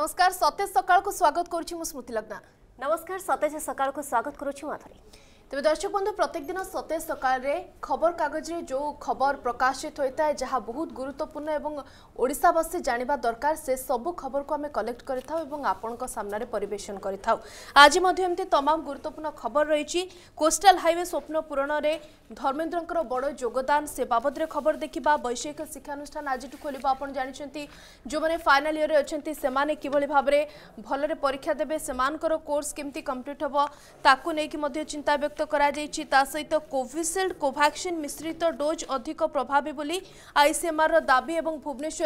नमस्कार सतेज सकाळ को स्वागत करुछि मु स्मृति लग्ना। नमस्कार सतेज सकाळ को स्वागत करुछि माधुरी। तेज दर्शक बंधु प्रत्येक दिन सतेज सकाळ रे खबर कागज रे जो खबर प्रकाशित होता है जहाँ बहुत गुरुत्वपूर्ण एवं ओडिशावासी जानिबा दरकार से सबु खबर को आमे कलेक्ट करिथाउ एवं आपनक सामने परिवेशन करिथाउ। आज मध्य एमती तमाम गुरुत्वपूर्ण खबर रही। कोस्टल हाईवे स्वप्न पूरण रे धर्मेंद्रंकर बड़ योगदान से बाबद रे खबर देखिबा। वैषयिक शिक्षानुष्ठान आज खोलिबा। आपण जानिछंती जो माने फाइनल ईयर रे अछंती सेमाने किभली भाबरे भलरे परीक्षा देबे सेमानकर कोर्स केमती कंप्लीट हबो ताकू नै कि मध्य चिंता व्यक्त करा जायछि। ता सहित कोविशील्ड कोवैक्सीन मिश्रित डोज अधिक प्रभावी बोली आईसीएमआर दाबी एवं भुवनेश्वर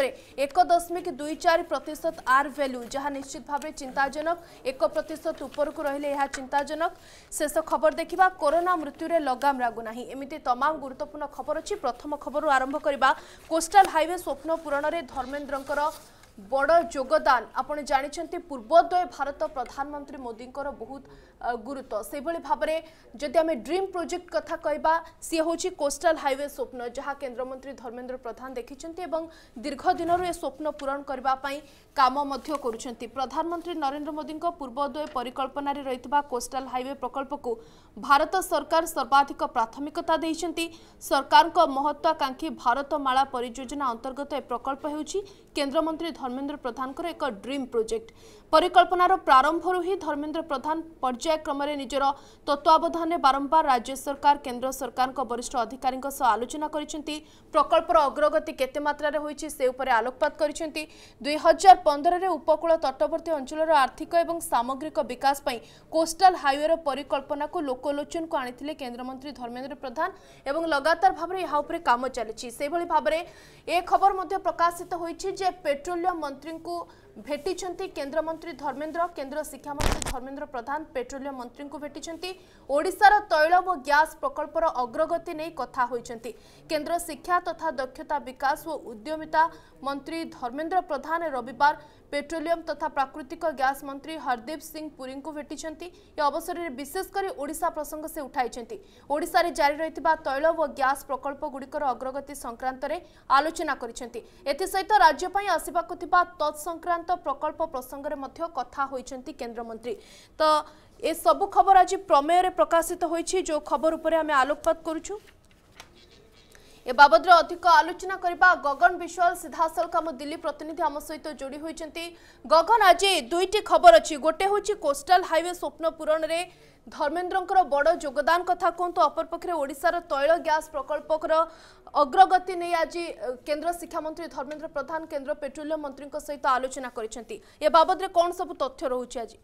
1.24% आर वैल्यू जहां निश्चित भाव चिंताजनक 1% ऊपर को रहिले यह चिंताजनक। शेष खबर देखिबा। कोरोना मृत्यु रे लगाम लागू नाही एमिति तमाम गुरुत्वपूर्ण खबर अछि। प्रथम खबर आरंभ करबा। कोस्टल हाईवे स्वप्न पूरण रे धर्मेंद्रंकर बड़ योगदान आपण जानिछंती। पूर्वोदय भारत प्रधानमंत्री मोदी बहुत गुरुत्व से भाव में जदि आम ड्रीम प्रोजेक्ट कथा कहबा सी हूँ कोस्टल हाईवे स्वप्न जहाँ केंद्रमंत्री धर्मेंद्र प्रधान देखिछंती एवं दीर्घ दिन ए स्वप्न पूरण करने काम करुछंती। प्रधानमंत्री नरेंद्र मोदी पूर्वोदय परिकल्पना रे रहितबा कोस्टल हाईवे प्रकल्प को भारत सरकार सर्वाधिक प्राथमिकता देइछंती। सरकार को महत्वाकांक्षी भारतमाला परियोजना अंतर्गत ए प्रकल्प हेउछि केंद्रमंत्री धर्मेंद्र प्रधान एक ड्रीम प्रोजेक्ट। परिकल्पनार प्रारंभ ही धर्मेंद्र प्रधान पर्यायक्रम निजर तत्वावधान में बारंबार राज्य सरकार केंद्र सरकार वरिष्ठ अधिकारी आलोचना करिसेंती। प्रकल्पर अग्रगति केते मात्रा रे होईछि से उपरे आलोकपात करिसेंती। 2015 रे उपकूल तटवर्ती अंचल आर्थिक एवं सामग्रिक विकास पई कोस्टल हाईवे परिकल्पना को लोकलोचन को आनिथिले केंद्रमंत्री धर्मेंद्र प्रधान एवं लगातार भाव में यहाँ उपरे काम चलिछि। से भली भाव में ए खबर मध्य प्रकाशित होईछि जे पेट्रोलियम मंत्री को भेटिछंती केंद्रमंत्री धर्मेंद्र। केंद्र शिक्षा मंत्री धर्मेंद्र प्रधान पेट्रोलियम मंत्री को भेटिछंती। ओडिशार तैल व गैस प्रकल्पर अग्रगति नहीं कथा होइछंती। केंद्र शिक्षा तथा दक्षता विकास व उद्यमिता मंत्री धर्मेंद्र प्रधान रविवार पेट्रोलियम तथा प्राकृतिक गैस मंत्री हरदीप सिंह पुरी को भेटिछंती। यह अवसर में विशेषकर ओडिशा प्रसंग से उठाइछंती। ओडिशा रे जारी रहितबा तैल व गैस प्रकल्प गुड़िकर अग्रगति संक्रांत रे आलोचना करिछंती। एथि सहित राज्य पई आसिबाकु थिबा तत्संक्रांत प्रकल्प प्रसंग रे मध्य कथा होइछंती केंद्रमंत्री। तो ए सब खबर आज प्रमेय रे प्रकाशित होइछि जो खबर उपरे हमें आलोकपात करूछु। ए बाबद अधिक आलोचना करबा। गगन विश्वाल सीधासल आम दिल्ली प्रतिनिधि आम सहित जोड़ी होइछंती। गगन आज दुईटी खबर अछि। गोटे होछि कोस्टल हाईवे स्वप्न पूरण रे धर्मेंद्रंकर बड़ योगदान कथा कहतु। अपरपक्षे ओडिशार तैल गैस प्रकल्पर अग्रगति नहीं आज केंद्र शिक्षा मंत्री धर्मेंद्र प्रधान केंद्र पेट्रोलियम मंत्री सहित आलोचना करिसेंती। ए बाबद रे कोन सब तथ्य रहउछि आज?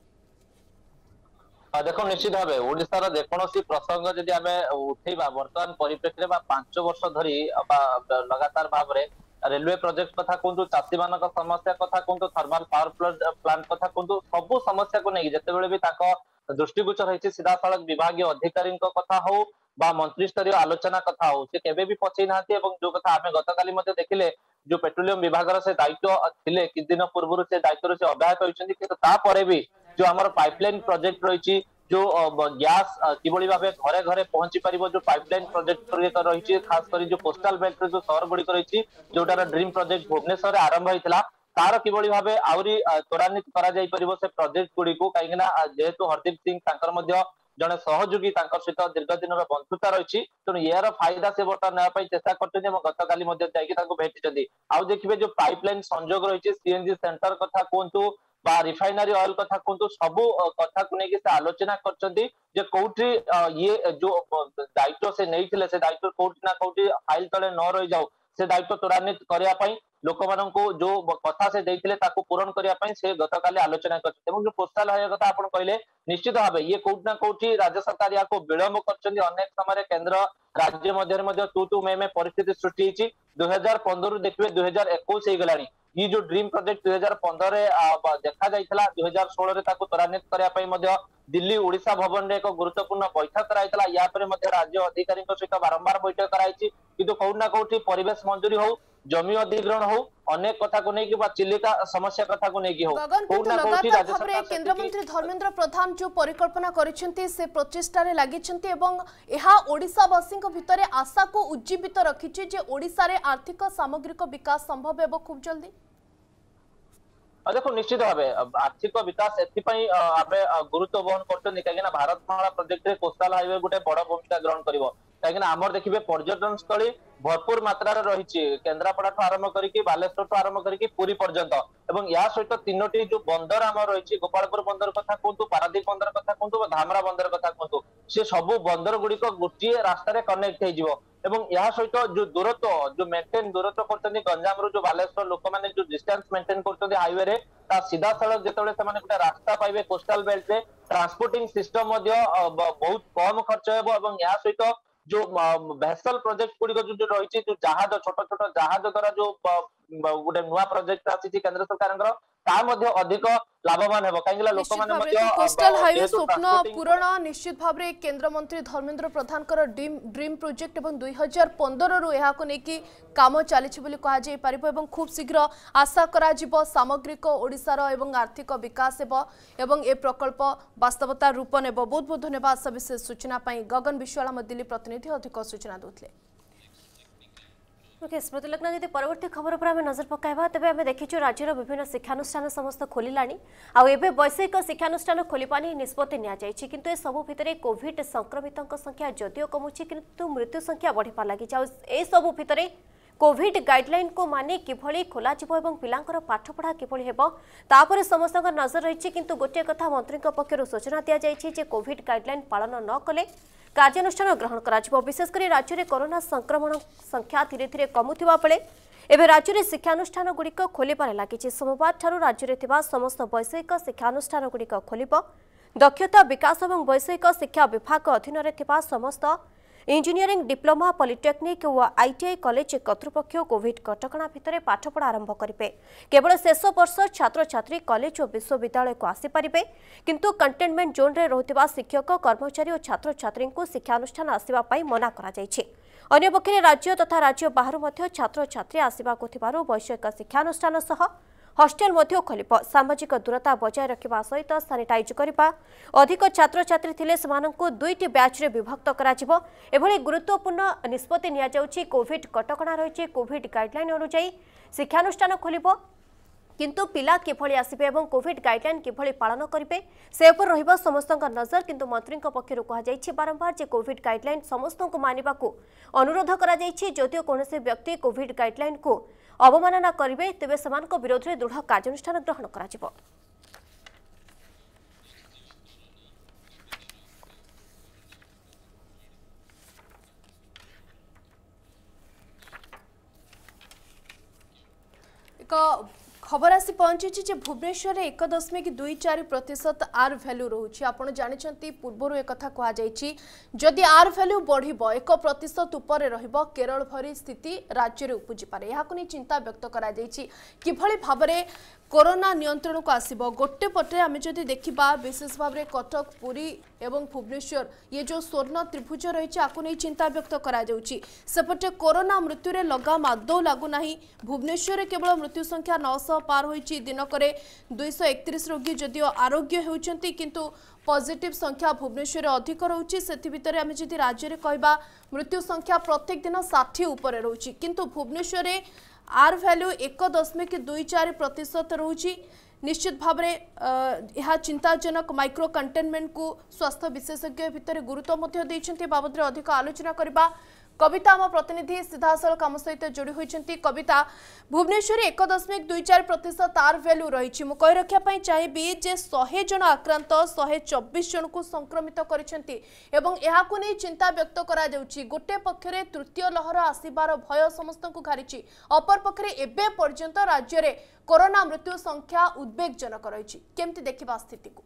देखो निश्चित भाव ओडिशार जेकोसी प्रसंग जदि आम उठेबा वर्तमान परिप्रेक्षी 5 वर्ष धरी लगातार भाव में रेलवे प्रोजेक्ट कथा कहतु चाषी मान समस्या कथा कहतु थर्माल पावर प्लांट कथा कहतु सबू समस्या को नहीं जिते भी दृष्टिगोचर होती सीधा सड़क विभाग अधिकारी कथा हो बा मंत्री स्तरीय आलोचना कथा हो सी केबे भी पछई ना जो कथा आम गतकाली देखिले जो पेट्रोलियम विभाग से दायित्व थिले कि दिन पूर्व से दायित्व से अब्याहत होइछन्ती किंतु तापरे भी जो हमार पाइपलाइन प्रोजेक्ट रही जो गैस किभली भाव घरे घरे पहुंची पारिबो जो पाइपलाइन प्रोजेक्ट रही खास कर जो कोस्टल बेल्ट जो शहर गुड़िक रही जोटार ड्रीम प्रोजेक्ट भुवनेश्वर आरंभ होता तार किभली भाव आहरी त्वरान्वित करा जाई परिबो से प्रोजेक्ट गुड़ी को कहीं जेहेतु हरदीप सिंह जड़े सहयोगी सहित दीर्घ दिन बंधुता रही तेणु यार फायदा से बर्तमान नापी चेष्टा करते गतकाली भेटी आउ देखिए जो पाइपलाइन संजोग रही सीएनजी सेंटर कथा कहतु बा रिफाइनरी ऑयल कथा कहतु सबू कथा को लेकिन आलोचना कर कौटी ये जो दायित्व से नहीं से दायित्व कौटी ना कौटी फाइल तले न रही जाऊ से दायित्व त्वरान्वित करने लोक मान जो कथा से देते पूरण करने से गतकाली आलोचना कर जो कोस्टल हाईवे कथा आप कहले निश्चित भाव ये कौटी ना कौटी राज्य सरकार या विलंब कर अनेक समय केंद्र राज्य मध्य तू में परिस्थिति सृष्टि 2015 देखिए 2021 हो गलानी ये जो ड्रीम प्रोजेक्ट 2015 देखा जाइथला 2016 रे ताको त्वरान्वित करने दिल्ली ओडिशा भवन रे एक गुरुत्वपूर्ण बैठक कराइतला या पर राज्य अधिकारी सहित बारंबार बैठक कराई किंतु कौट ना कौटी परिवेश मंजूरी हो जमी अधिग्रहण हो अनेक कथा को नहीं चिलिका समस्या कथा को नहीं हो केंद्र मंत्री धर्मेंद्र प्रधान जो परिकल्पना करिसेंती से प्रचेष्टा रे लागिसेंती एवं एहा ओडिशावासी भितर आशा को उज्जीवित रखिछि जे ओडिशा रे आर्थिक सामग्रिक विकास संभव हेबो खूब जल्दी। देखो निश्चित भाव आर्थिक विकास एथिपाई आमे गुरुत्व बहन करछन कहीं भारत माला प्रोजेक्ट रे कोस्टल हाईवे गोटे बड़ भूमिका ग्रहण करिवो कहीं आमर देखिए पर्यटन स्थली भरपूर मात्रा रही केन्द्रापड़ा आरंभ करके बालेश्वर आरंभ करके पुरी पर्यंत एवं या सहित तीनोटी जो बंदर आम रही गोपालपुर बंदर कथा कहतु पारादीप बंदर कथा कहतु धामरा बंदर कथा कहतु सी सबू बंदर गुड़िक गोटे रास्तार कनेक्ट हो एवं या सहित जो दूरत्व जो मेंटेन दूरत्व करते गंजाम रू जो बालेश्वर लोक मैंने जो डिस्टेंस मेंटेन करते हाईवे रे सीधा सड़क जो गोटे रास्ता पाइबे कोस्टल बेल्ट रे ट्रांसपोर्टिंग सिस्टम बहुत कम खर्च हो या सहित जो वेसल प्रोजेक्ट गुड़िक जो रही जो जहाज छोट छोट जहाज द्वारा जो गोटे नुआ प्रोजेक्ट आसी केंद्र सरकार अधिक लाभवान हेबो काहेला लोक माने कोस्टल हाईवे स्वप्न पूरण निश्चित भाव में केंद्र मंत्री धर्मेंद्र प्रधान ड्रीम प्रोजेक्ट एवं 2015 रु एहा को नेकी काम चली कह जाई परिबो एवं खूब शीघ्र आशा करा जिवो सामग्रिक ओडिसार एवं आर्थिक विकास हेबो एवं ए प्रकल्प वास्तवता रूप नेबो। बहुत बहुत धन्यवाद सविशेष सूचना पाई गगन विश्वाल दिल्ली प्रतिनिधि अधिक सूचना दोथले। ओके स्मृति लग्न जदि परवर्ती खबर पर आम नजर पकाइबा तेबे आम देखिछु राज्यर विभिन्न शिक्षानुष्ठान समस्त खोलिलानी आ एबे वैषयिक शिक्षानुष्ठान खोलिपानी निष्पत्ति निया जायछि किंतु ए सब भितरे कोविड संक्रमितक संख्या जदियो कमुछि किंतु मृत्यु संख्या बढ़िपा लागि आ ए सब भितरे कोविड गाइडलाइन को माने किभली खोला जिवो एवं पिलांकर पाठपढ़ा किभली हेबो तापर समस्त नजर रही किंतु गोटे कथा मंत्री पक्षर सूचना दिया जायछि जे कोविड गाइडलाइन पालन न कले कार्यानुष्ठान ग्रहण करा विशेषकर राज्य में कोरोना संक्रमण संख्या धीरे धीरे कमुवा बेले एवं राज्य में शिक्षानुष्ठान गुड़िक खोलिबार लगी सोमवार ठारू राज्य में समस्त वैषयिक शिक्षानुष्ठान गुड़िक खोलिब दक्षता विकास और वैषयिक शिक्षा विभाग अधीन में समस्त इंजीनियरिंग डिप्लोमा पॉलिटेक्निक और आईटीआई कॉलेज कर्तृपक्ष कोविड कटकणा भितर पाठपढ़ा आरंभ करेंगे केवल शेष वर्ष छात्र छात्री कॉलेज और विश्वविद्यालय को आसीपारे किंतु कंटेनमेंट जोन रे रहुथिबा शिक्षक कर्मचारी और छात्र छात्री को शिक्षानुष्ठान आसवा मना अन्य पक्षे राज्य तथा राज्य बाहर छात्र छात्री आसवाक वैषयिक शिक्षानुष्ठान सह हॉस्टेल मध्य खोलिब सामाजिक दूरता बजाय रखा सहित सानिटाइज करने अधिक छात्र छात्री थिले सेमानंकु दुईटी बैच रे विभक्त करा एभली गुरुत्वपूर्ण निष्पत्ति निया जाउछि कोविड कटकणा रही कोविड गाइडलाइन अनुसार शिक्षानुष्ठान खोलिब किंतु पिला किभली आसिबे एवं कोविड गाइडलाइन किभली पालन करिवे से उपर रहिबा समस्तक नजर किंतु मंत्री पक्षर कह बारंबार जे कोविड गाइडलाइन समस्त को मानिबाकू अनुरोध करा जदियो कौनसी व्यक्ति कोविड गाइडलाइन को अवमानना करिवे तेबे समान विरोध में दृढ़ कार्यानुष्ठान ग्रहण करा। खबर आसी पहुंची जे भुवनेश्वर में 1.24% आर भैल्यू रोचे आपड़ जानते पूर्वर एक कथा कहुई जदि आर भैल्यू बढ़ 1% उपर केरल भरी स्थिति राज्य में उपजी पारे यह चिंता व्यक्त किभली भाव में कोरोना नियंत्रण को आसब गोटे पटे आम जदि देखा विशेष भाव में कटक पुरी एवं भुवनेश्वर ये जो स्वर्ण त्रिभुज रही आपको नहीं चिंता व्यक्त करपटे कोरोना मृत्यु रे लगाम आदौ लगुना भुवनेश्वर में केवल मृत्यु संख्या 900 पार होती दिनक 231 रोगी जदियो आरोग्य होती किंतु पॉजिटिव संख्या भुवनेश्वर अधिक रोचे से आम जदि राज्य में कहवा मृत्यु संख्या प्रत्येक दिन 60 उपर रोचे किंतु भुवनेश्वर में आर भैल्यू 1.24% रोची निश्चित भाव में यह चिंताजनक माइक्रो कंटेनमेंट को स्वास्थ्य विशेषज्ञ भितर गुरुत्व देते बाबद अधिक आलोचना करबा कविता आम प्रतिनिधि सीधासल कम सहित जोड़ी होती कविता भुवनेश्वर 1.24% आर भैल्यू रही कही रखापी चाहिए जे 100 जन आक्रांत 124 जन को संक्रमित करछंती एवं एहाकु नहीं चिंता व्यक्त करा जाउछि गोटे पक्षरे तृतीय लहर आसीबार भय समस्त को घारिछि अपर पक्षरे एबे पर्यंत राज्य में कोरोना मृत्यु संख्या उद्वेगजनक रही केमती देखिबा स्थिति को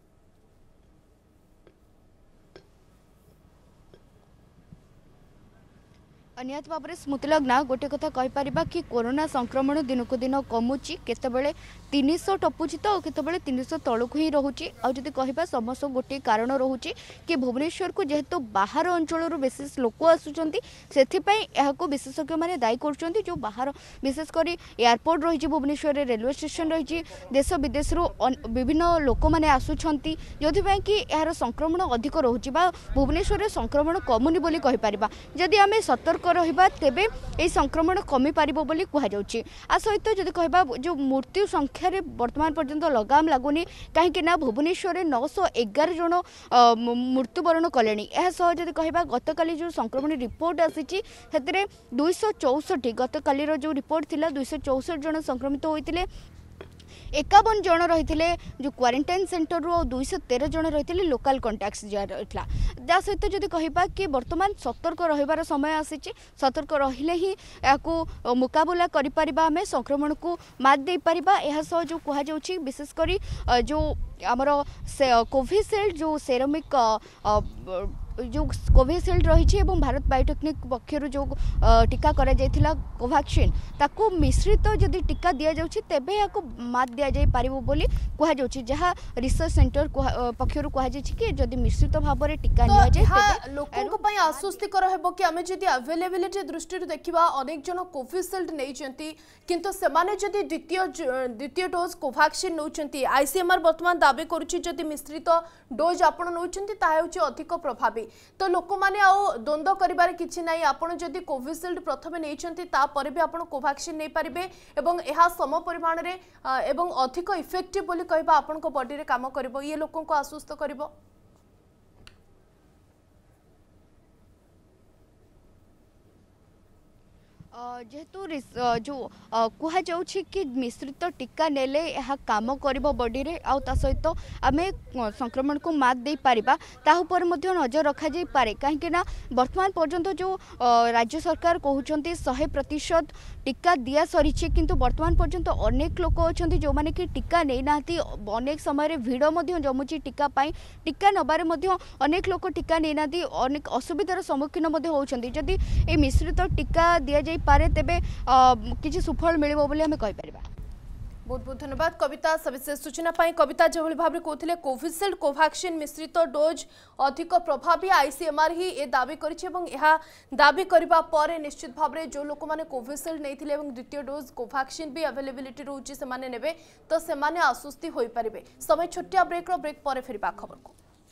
निहत भाव में स्मृतिलग्ना गोटे कथा कहीपर कि कोरोना संक्रमण दिन को दिन कमुची केतबेले 300 टपुची तो केतबेले 300 तलक ही रोचे आदि कह समस्त गोटे कारण रोचे कि भुवनेश्वर को जेहेतु बाहर अंचल विशेष लोक आसुँच से विशेषज्ञ मैंने दायी कर जो बाहर विशेषकर एयरपोर्ट रही भुवनेश्वर रेलवे स्टेशन रही देश विदेश विभिन्न लोक मैंने आसुँच जो कि यार संक्रमण अधिक रोचे भुवनेश्वर संक्रमण कमुनी बोली कहीपर जदि आम सतर्क सतर्क रहिबा तेबे ए संक्रमण कमी पारिबो बोली कुहा जाउची। आ सहित जदि कहबा जो मृत्यु संख्या रे वर्तमान पर्यंत लगाम लागुनी कहीं ना भुवनेश्वर 911 जन मृत्युवरण कले। यह जदि कहबा गतकाली जो संक्रमण रिपोर्ट आसी 264 गतकाली जो रिपोर्ट थिला 264 जन संक्रमित होइतिले 51 जन रही जो क्वारंटाइन सेंटर रू 213 जन रही लोकल कंटाक्ट्स जा सहित जदि कहबा कि वर्तमान सतर्क रहिबार समय आसी सतर्क रहिले ही याकू मुकाबला करि परिबा हमें संक्रमण को मात दे परिबा। यह सह जो कहा जाउछि विशेष करी जो आमर कोविशील्ड जो सेरामिक जो कोविशील्ड रही भारत बायोटेक्निक पक्षर जो टीका करा जायथिला कोवैक्सीन ताकू मिश्रित जदि टीका दिया जाउछि तेबे याकू मात दिया जाय पारिबो बोली कुहा जाउछि। जहा रिसर्च सेंटर पक्षर कुहा जायछि कि जदि मिश्रित भाव में टीका निया जाय तेबे लोकन पय आश्वस्तिकर हेबो कि आमे जदि अवेलेबिलिटी दृष्टि देखिबा अनेक जन कोविशील्ड नैचंती किंतु सेमाने जदि द्वितीय डोज कोवैक्सीन नौचंती आईसीएमआर वर्तमान दाबी करूछि जदि मिश्रित डोज आपण नौचंती ता हेउछि अधिक प्रभावी। तो लोक माने आउ द्वंद्व करिबार किछि नाही आपण जदि कोविशील्ड प्रथमे नैचंती ता परे भी आपण कोवैक्सीन नै परिबे एवं एहा सम परिमाण रे एवं अधिक इफेक्टिव बोली कहबा आपण को बॉडी रे काम करबो ये लोकन को आश्वस्त करबो। जेहेतु जो कुहा जाउछि कि मिश्रित टीका नेले यह काम करिबो बॉडी रे आ ता सहित आमे संक्रमण को मात दे पारिबा ता ऊपर मध्ये नजर रखा जाई पारे काहे ना वर्तमान पर्यंत जो राज्य सरकार कहउचंती 100% टीका दिया सरीछि किंतु वर्तमान पर्यंत अनेक लोक अछंती जो माने कि टीका नै नाथि अनेक समय रे भीड़ मध्ये जमुछि टीका पाई टीका नबारे मध्ये अनेक लोक टीका नै नाथि अनेक असुविधार सम्मुखीन मध्ये होउचंती। जदि ए मिश्रित टीका दिया जाई पारे तेबे किछि सुफल मिलिबो बोली हमें कहि परिबा। बहुत बहुत धन्यवाद कविता सविशेष सूचना पाई। कविता जो भाव में कहते कोविशील्ड कोवैक्सीन मिश्रित डोज अधिक प्रभावी आईसीएमआर ही ए दाबी करिछि एवं यह दाबी करबा परे निश्चित भाव में जो लोक माने कोविशील्ड नैथिले एवं द्वितीय डोज कोवैक्सीन भी अवेलेबिलिटी रहउछि से माने नेबे तो से माने आश्वस्ति होई परिबे। समय छोटिया ब्रेक परे फेरबा खबर को।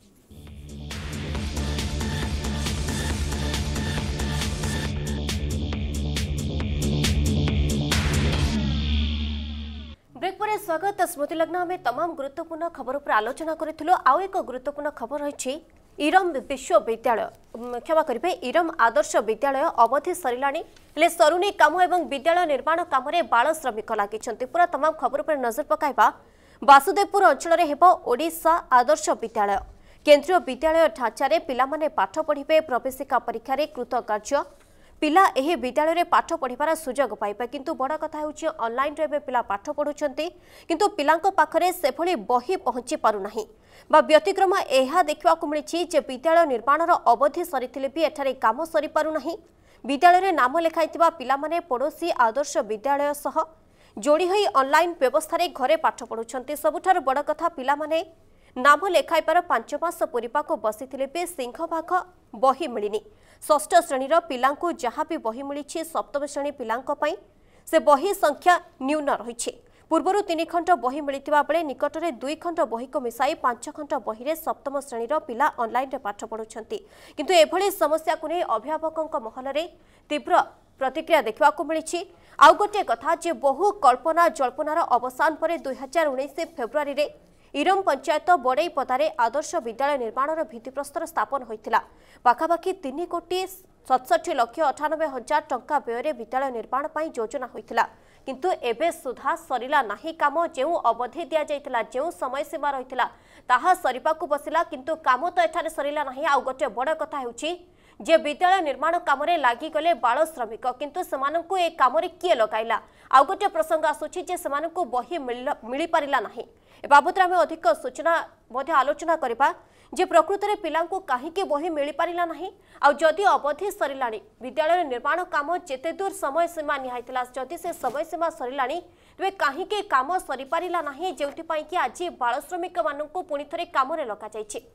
ब्रेक पर स्वागत। स्मृति लग्न में तमाम गुरुत्वपूर्ण खबर पर आलोचना करूँ। आउ एक गुरुत्वपूर्ण खबर रही इरम विश्वविद्यालय क्षमा करेंगे इरम आदर्श विद्यालय अवधि सरलाणी हेले सरुनी काम और विद्यालय निर्माण काम में बाल श्रमिक लगी। पूरा तमाम खबर पर नजर पकाइबा वासुदेवपुर अंचल में हेबो ओडिशा आदर्श विद्यालय केंद्रीय विद्यालय ढांचारे पिलामाने पाठ पढ़िबे प्रवेशिका परीक्षा रे कृतकार्य पिला एही विद्यालय रे पाठ पढ़िबार सुजोग पाइबा किंतु बड़ कथा होछि ऑनलाइन रे पिला पाठ पढुछंती किंतु पिलांको पाखरे सेभली बही पहुंची पारु नाही बा व्यतिक्रम एहा देखिबा को मिलिछि जे विद्यालय निर्माणर अवधि सरिथिले भी एठारे काम सरि पारु नाही। विद्यालय रे नाम लेखाइतिबा पिला माने पड़ोसी आदर्श विद्यालय सह जोड़ी होई ऑनलाइन व्यवस्था रे घरे पाठ पढुछंती। सबुठार बड़ कथा पिला माने नाम लेखाइबार 5 मास पूर्वा को बसिथिले भी सिंहभाग बही मिलिनी। षष्ठ श्रेणीर पिलांकु जहाँ भी बही मिली सप्तम श्रेणी पिलांक पई से बही संख्या न्यून रही। पूर्वर 3 खंड बही मिलता बेले निकटरे 2 खंड बही को मिसाई 5 खंड बही रे सप्तम श्रेणीर पिला ऑनलाइन रे पाठ पढुछंती किंतु एभली समस्या को नै अभिभावकों महल रे तीव्र प्रतिक्रिया देखा मिली। आउ गोटे कथा जे बहु कल्पना जल्पनार अवसान पर 2019 फेब्रुआरी रे इरम पंचायत बड़ई पदारे आदर्श विद्यालय निर्माणर भित्तिप्रस्तर स्थापन होइतिला। पाखापाखि 3 कोटी 67 लक्ष 98 हजार टंका व्यय विद्यालय निर्माण पाई योजना होइतिला किंतु एबे सुधा सरिला नाही काम। जेउ अवधि दिया जाइतिला जेउ समय सीमा रहितिला ताहा सरिपाकु बसिला किंतु काम तो एठारे सरिला नाही। आउ गोटे बड़ कथा हेउची जे विद्यालय निर्माण काम रे लागि गले बाल श्रमिक किंतु समानंकु ए काम रे किए लगाइला। आउ गोटे प्रसंग आसुची जे समानंकु बही मिली पारिला नाही। ए बाबत आमे अधिक सूचना मध्ये आलोचना करबा जे प्रकृत रे पिलांकु काहीके बही मिली पारिला नाही। आ जदि अवधि सरिलाणी विद्यालय निर्माण काम जेते दूर समय सीमा निहाइतिला जदि से समय सीमा सरिलाणी तबे काहीके काम सरि पारिला नाही जेउति पई कि आज बाल श्रमिक मानंकु पुनी थरे काम रे लगा जायछि।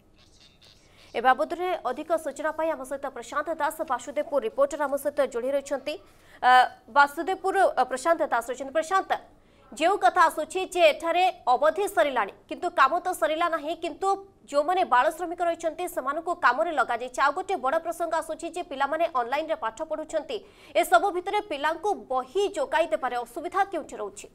ए बाबद अधिक सूचना पाई आम सहित प्रशांत दास वासुदेवपुर रिपोर्टर आम सहित जोड़ी रही। वासुदेवपुर प्रशांत दास रही। प्रशांत जो कथा आसूची जे एठारे अवधि सरला किंतु काम तो सरला नहीं किंतु जो माने बाल श्रमिक रही काम लग जाए आ गोटे बड़ प्रसंग आसूची जे पिला माने ऑनलाइन रे पाठ पढ़ुछंती ए सब भितरे पिलांको बही जोगाई दे पारे असुविधा केउठी रहउची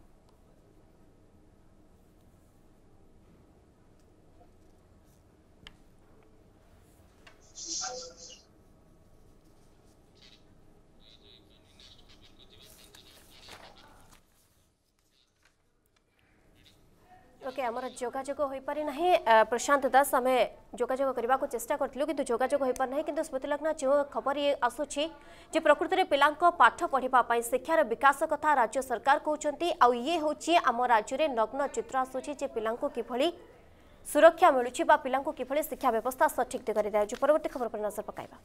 ओके आमर जोगाजोग हो पारि नाही प्रशांत दास आम जोगाजोग करने को चेष्टा करूँ कि जोगाजोग हो पारि नहीं कि स्मृतिलग्न जो खबर ये आसूची जे प्रकृत में पिला पाठ पढ़ाई शिक्षार विकास कथा राज्य सरकार कहते ये हूँ आम राज्य में नग्न चित्र आसूची जे पिला किभली सुरक्षा मिलूँ पिला किभली शिक्षा व्यवस्था सठिक दिगरे दिखाई परवर्ती खबर पर नजर पकाइबा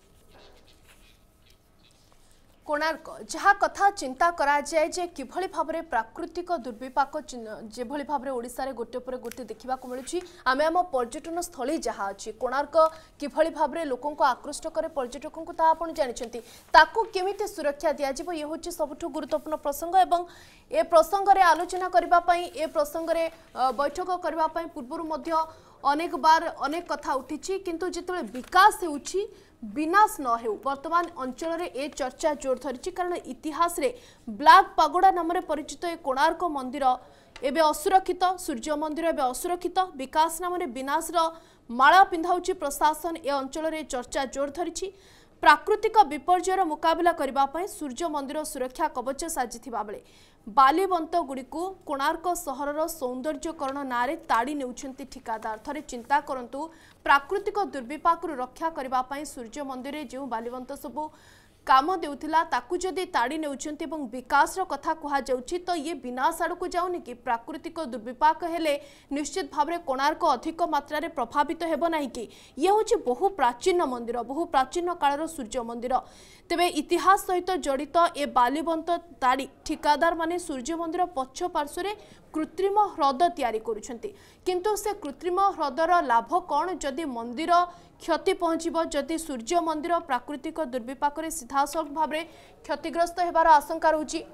कोणार्क जहाँ कथा चिंता करा जाए जे किभली भाबरे प्राकृतिक दुर्विपाक जेभली भाबरे ओडिसा रे गोटे पर गोटे देखा मिलूँ आमे आम पर्यटन स्थली जहाँ अच्छी कोणार्क किभली भाबरे लोकों को आकृष्ट करे पर्यटकों को आपण जानिछंती ताकू केमिति सुरक्षा दिया जिवो ये होची सबठु गुरुत्वपूर्ण प्रसंग एवं ए प्रसंग रे आलोचना करबा पई ए प्रसंग रे बैठक करबा पई पूर्वरु मध्य अनेक बार अनेक कथा उठिछि किंतु जेतले विकास हेउछि विनाश न हो वर्तमान अंचल रे ए चर्चा जोर धरी कारण इतिहास रे ब्लैक पागोड़ा नाम रे परिचित ए कोणार्क मंदिर एबे असुरक्षित सूर्य मंदिर एबे असुरक्षित विकास नाम रे विनाश रो माला पिंधाउछि प्रशासन ए अंचल रे चर्चा जोर धरी प्राकृतिक विपर्ययर मुकाबला करबा पई सूर्य मंदिर सुरक्षा कवच साजिथिबा बेले बालीबंत गुड़ी को कोणार्क सहरर सौंदर्यकरण नारे ताड़ी नेउछंती ठिकादार थरे चिंता करंतु प्राकृतिक दुर्विपाक रक्षा करबा पई सूर्य मंदिर रे जो बालीबंत सबु काम देउथिला ताकू जदि ताड़ी नेउछंती एवं विकास रो कथा कहा जाउछि तो ये विनाश आड़ को जाउनी कि प्राकृतिक दुर्विपाक हेले निश्चित भाबरे कोणार्क अधिक मात्रा रे प्रभावित हेबो नाही कि ये होछि बहु प्राचीन मंदिर बहु प्राचीन कालर सूर्य मंदिर तेबे इतिहास सहित जड़ित ए बालीबंत ताड़ी ठिकादार माने सूर्य मंदिर पक्ष पार्श्व कृत्रिम ह्रद तैयारी करुछंती किंतु से कृत्रिम ह्रदर लाभ कौन जदि मंदिर क्षति पहुँचब जदि सूर्य मंदिर प्राकृतिक दुर्विपाक सीधासख भाव में क्षतिग्रस्त होबार आशंका रही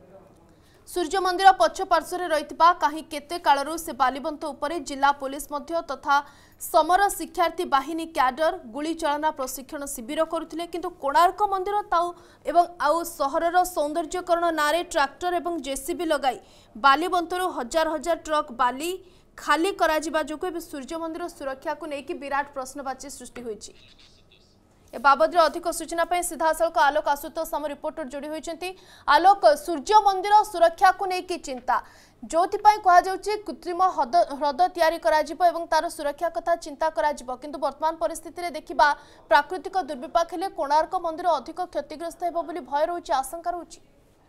सूर्य मंदिर पक्ष पार्श्व रही कहीं केते कालरू से बालीबंत उपरे जिला पुलिस मध्य तथा समर शिक्षार्थी बाहिनी कैडर गुली चालना प्रशिक्षण शिविर करुथिले किंतु कोणार्क मंदिर ताऊ एवं आउ सहरर सौंदर्यकरण नारे ट्रैक्टर एवं जेसीबी लगाई बालीबंतरू हजार हजार ट्रक बाली खाली करा जिबा जोगु सूर्य मंदिर सुरक्षा को लेकिन विराट प्रश्नवाची सृष्टि होईछि ए बाबद अधिक सूचना सीधासख आलोक आशुतोष आम रिपोर्टर जोड़ी होती आलोक सूर्य मंदिर सुरक्षा को लेकिन चिंता जो कहुच्छे कृत्रिम ह्रद तैयारी एवं तार सुरक्षा कथा चिंता किंतु वर्तमान परिस्थिति रे देखिबा प्राकृतिक दुर्विपाक हेले कोणार्क मंदिर अधिक क्षतिग्रस्त हेबो बोली भय रहुछि आशंका रहुछि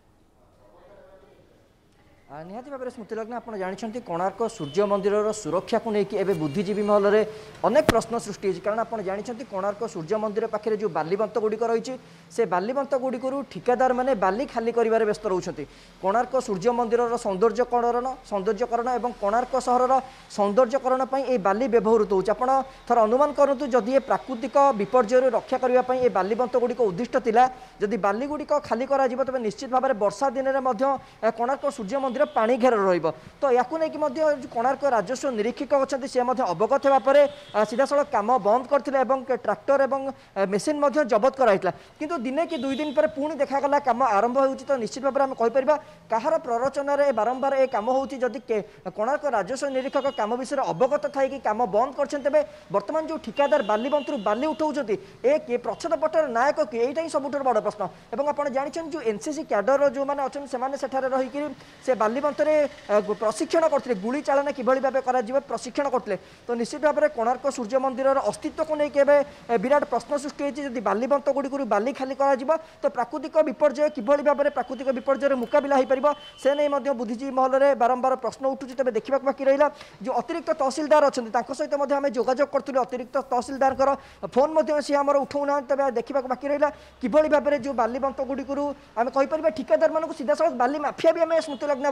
निहाती भाव में स्मृतिलग्न आप जानते कोणार्क सूर्य मंदिर सुरक्षा को लेकिन बुद्धिजीवी महल में अनेक प्रश्न सृष्टि होती कारण आप जानते कोणार्क सूर्य मंदिर पाखे जो बालीबंत गुड़िक रही से बालीबंत गुड़िकरू ठिकादार मैंने बाली खाली कर व्यस्त रोच कोणार्क सूर्य मंदिर सौंदर्यकरण और कोणार्क सहर सौंदर्यकरण ये बाली व्यवहृत होता थर अनुमान करूँ जदि ये प्राकृतिक विपर्यय रक्षा करने ये बालीबंत गुड़िक उद्दिष्ट थिला जदि बाली गुड़िक खाली करा तेज निश्चित भाव में वर्षा दिन में कोणार्क सूर्य मंदिर पानी घेर रही तो या कोणार्क राजस्व निरीक्षक अच्छा सी अवगत होगापर सीधासख कम बंद करते ट्रैक्टर और मेसीन जबत कराई किंतु दिने कि दुई दिन पर पुणी देखागला कम आरंभ हो तो निश्चित भाव में आम कहीपर कहार प्ररोचन बारंबार ये कम होती कोणार्क राजस्व निरीक्षक कम विषय अवगत थी कम बंद कर बर्तमान जो ठिकादार बालीबंत बाली उठाऊँ ए प्रच्छद पटर नायक किए यहाँ ही सबुठ बड़ प्रश्न और आप जानते जो एनसीसी कैडर जो मैंने अच्छा से रहीकि से बालीबंत प्रशिक्षण करते गुली चालना किभली भाव कर प्रशिक्षण करते तो निश्चित भाव में कोणार्क सूर्य मंदिर अस्तित्व को लेकिन विराट प्रश्न सृष्टि होती बालीबंत गुड़ी बाली खाली कर तो प्राकृतिक विपर्यय किभली भाव में प्राकृतिक विपर्यय मुकाबला हो पार से नहीं बुद्धिजीवी महल में बारंबार प्रश्न उठुची तेज देखा बाकी रहा जो अतिरिक्त तहसिलदार अच्छा सहित आम जोगाजोग करूँ अतिरिक्त तहसिलदार फोन सी आम उठाऊना तेज देखा बाकी रहा किभली भाव में जो बालीबंत गुड़िकरू आम कहीपर ठिकादार मानक सीधासख बाली माफिया भी आम स्मृतिलग्न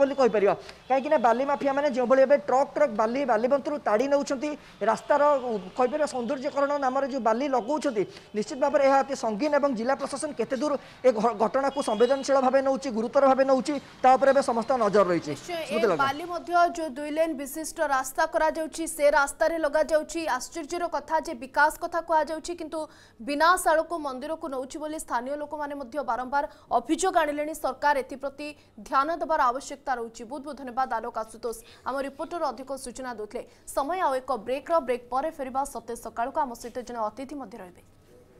बोली कहि परिबा काहेकि ना बाली माफिया माने जो बळे एबे ट्रक ट्रक बाली बालीबंतरू ताड़ी नउछंती रास्तार कहि परिबा सौंदर्यकरण नाम जो बाली लगौछंती निश्चित भाव में यह अति संगीन एवं जिला प्रशासन केते दूर ए घटना को संवेदनशील भाव नउछि गुरुतर भाव नउछि ता ऊपर समस्त नजर रही बाली मध्य जो 2 लेन विशिष्ट रास्ता करा जाउछि से रास्ता रे लगा जाउछि आश्चर्यर कथा जे विकास कथा कहा जाउछि किंतु बिना सड़क मंदिर को नउछि बोली स्थानीय लोक माने मध्य बारंबार अभियोग आनिलेनी सरकार एथि प्रति ध्यान देबार आवश्यकता रहुछि। बहुत बहुत धन्यवाद आलोक आशुतोष आम रिपोर्टर अधिक सूचना देते समय आ एक ब्रेक पर फेरिबा सत्य सकाळ को आम सहित जन अतिथि मध्य रहिबे।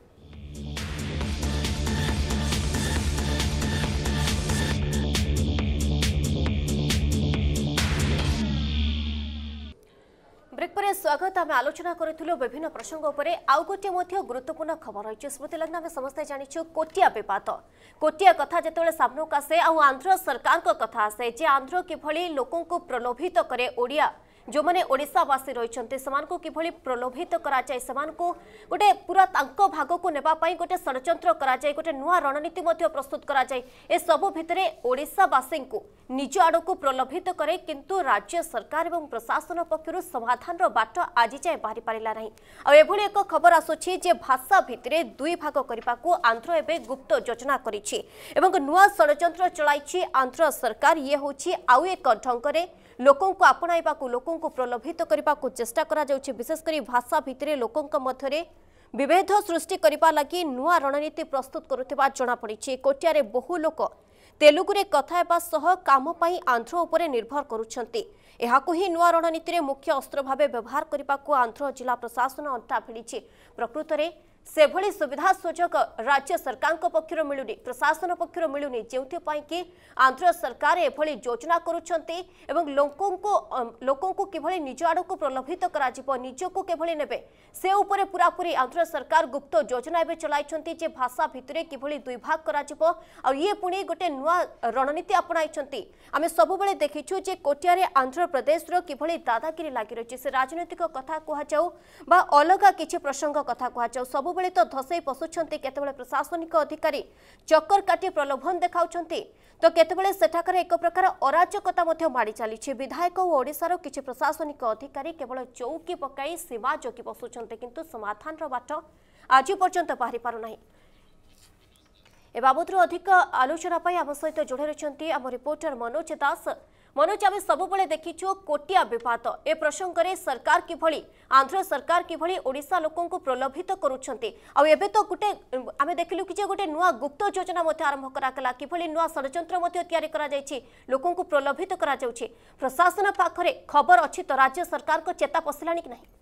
ब्रेक पर स्वागत आम आलोचना करूँ विभिन्न प्रसंग उपर आउ गोटे गुरुत्वपूर्ण खबर रही स्मृति लग्न आम समस्ते जाचु कोटिया विवाद कोटिया कथा जिते सामना आसे आंध्र सरकार कथा आसे जे आंध्र किभली लोकों को प्रलोभित करे ओडिया जो मैंने ओडिशावासी रही किभली प्रलोभित कराए गोटे पूरा भाग को नेबाई गोटे षड्यंत्र कराए गोटे नुआ रणनीति प्रस्तुत कराए ए सबु भितर ओडिशावासी को निज आड़ को प्रलोभित करे किंतु राज्य सरकार और प्रशासन पक्षर समाधान बाट आज जाए बाहरी पारा ना एभली एक खबर आसुची जे भाषा भितर दुई भाग करने को आंध्र एवं गुप्त योजना करिछि एवं नुआ षड्यंत्र चलाई आंध्र सरकार ये हूँ आउ एक ढंग लोकों को आपणाइबा को लोकों को प्रलोभित करने को चेष्टा करा जाउछि विशेषकर भाषा भितर लोकों मध्य विभेद सृष्टि करने लगी नुआ रणनीति प्रस्तुत करुवा जनापड़ी कोटियारे बहु लोक तेलुगुरे कथा हेबा सह काम पाई आंध्र उपरे निर्भर करुछंती एहाकु ही नुआ रणनीति रे मुख्य अस्त्र भावे व्यवहार करने को आंध्र जिला प्रशासन अंटा भिड़ी प्रकृत में सेभली सुविधा सुजोग राज्य सरकार पक्षर मिलुनी प्रशासन पक्षर मिलुनी जोंथिपाई कि आंध्र सरकार एभली योजना करुछंती एवं लोकों को किभली निज आड़ को प्रलोभित करा जिवो निजको किभली नेबे से ऊपर पूरापूरी आंध्र सरकार गुप्त योजना एबे चलाइछंती जे भाषा भितरे किभली दुई भाग करा जिवो आ ये पुणी गोटे नुआ रणनीति अपनाइछंती आमे सबुबेले देखिछु जे कोटियारे आंध्र प्रदेश रो किभली दादागिरी लागि रहिछि से राजनीतिक कथा कुहा जाऊ बा अलगा किछि प्रसंग कथा कुहा जाऊ सब बेले तो धसई पशुंट केतबेले प्रशासनिक अधिकारी चक्कर काटी प्रलोभन देखाउछंती तो केतबेले सेठाकर एक प्रकार अराजकता मध्य माड़ी चली विधायक और ओडिशार किछि प्रशासनिक अधिकारी केवल चौकी पकाई सीमा जोगी बसुछंते किंतु समाधान बाट आज पर्यंत बाहरी पारु नाही। ए बाबद अधिक आलोचना आम सहित जोड़े रही आम रिपोर्टर मनोज दास। मनोज आम सबुबले देखीचु कोटिया विवाद ए प्रसंग में सरकार किभली आंध्र सरकार किभली ओडिशा लोकों को प्रलोभित करुछंती आ एबे तो गोटे आम देखिलु कि गोटे नुआ गुप्त योजना आरंभ करागला किभली नुआ षड्यंत्र तैयारी करा जायछि लोकों को प्रलोभित करा जाउछि प्रशासन पाखरे खबर अछि तो राज्य सरकार को चेता पसिलानी कि नहीं?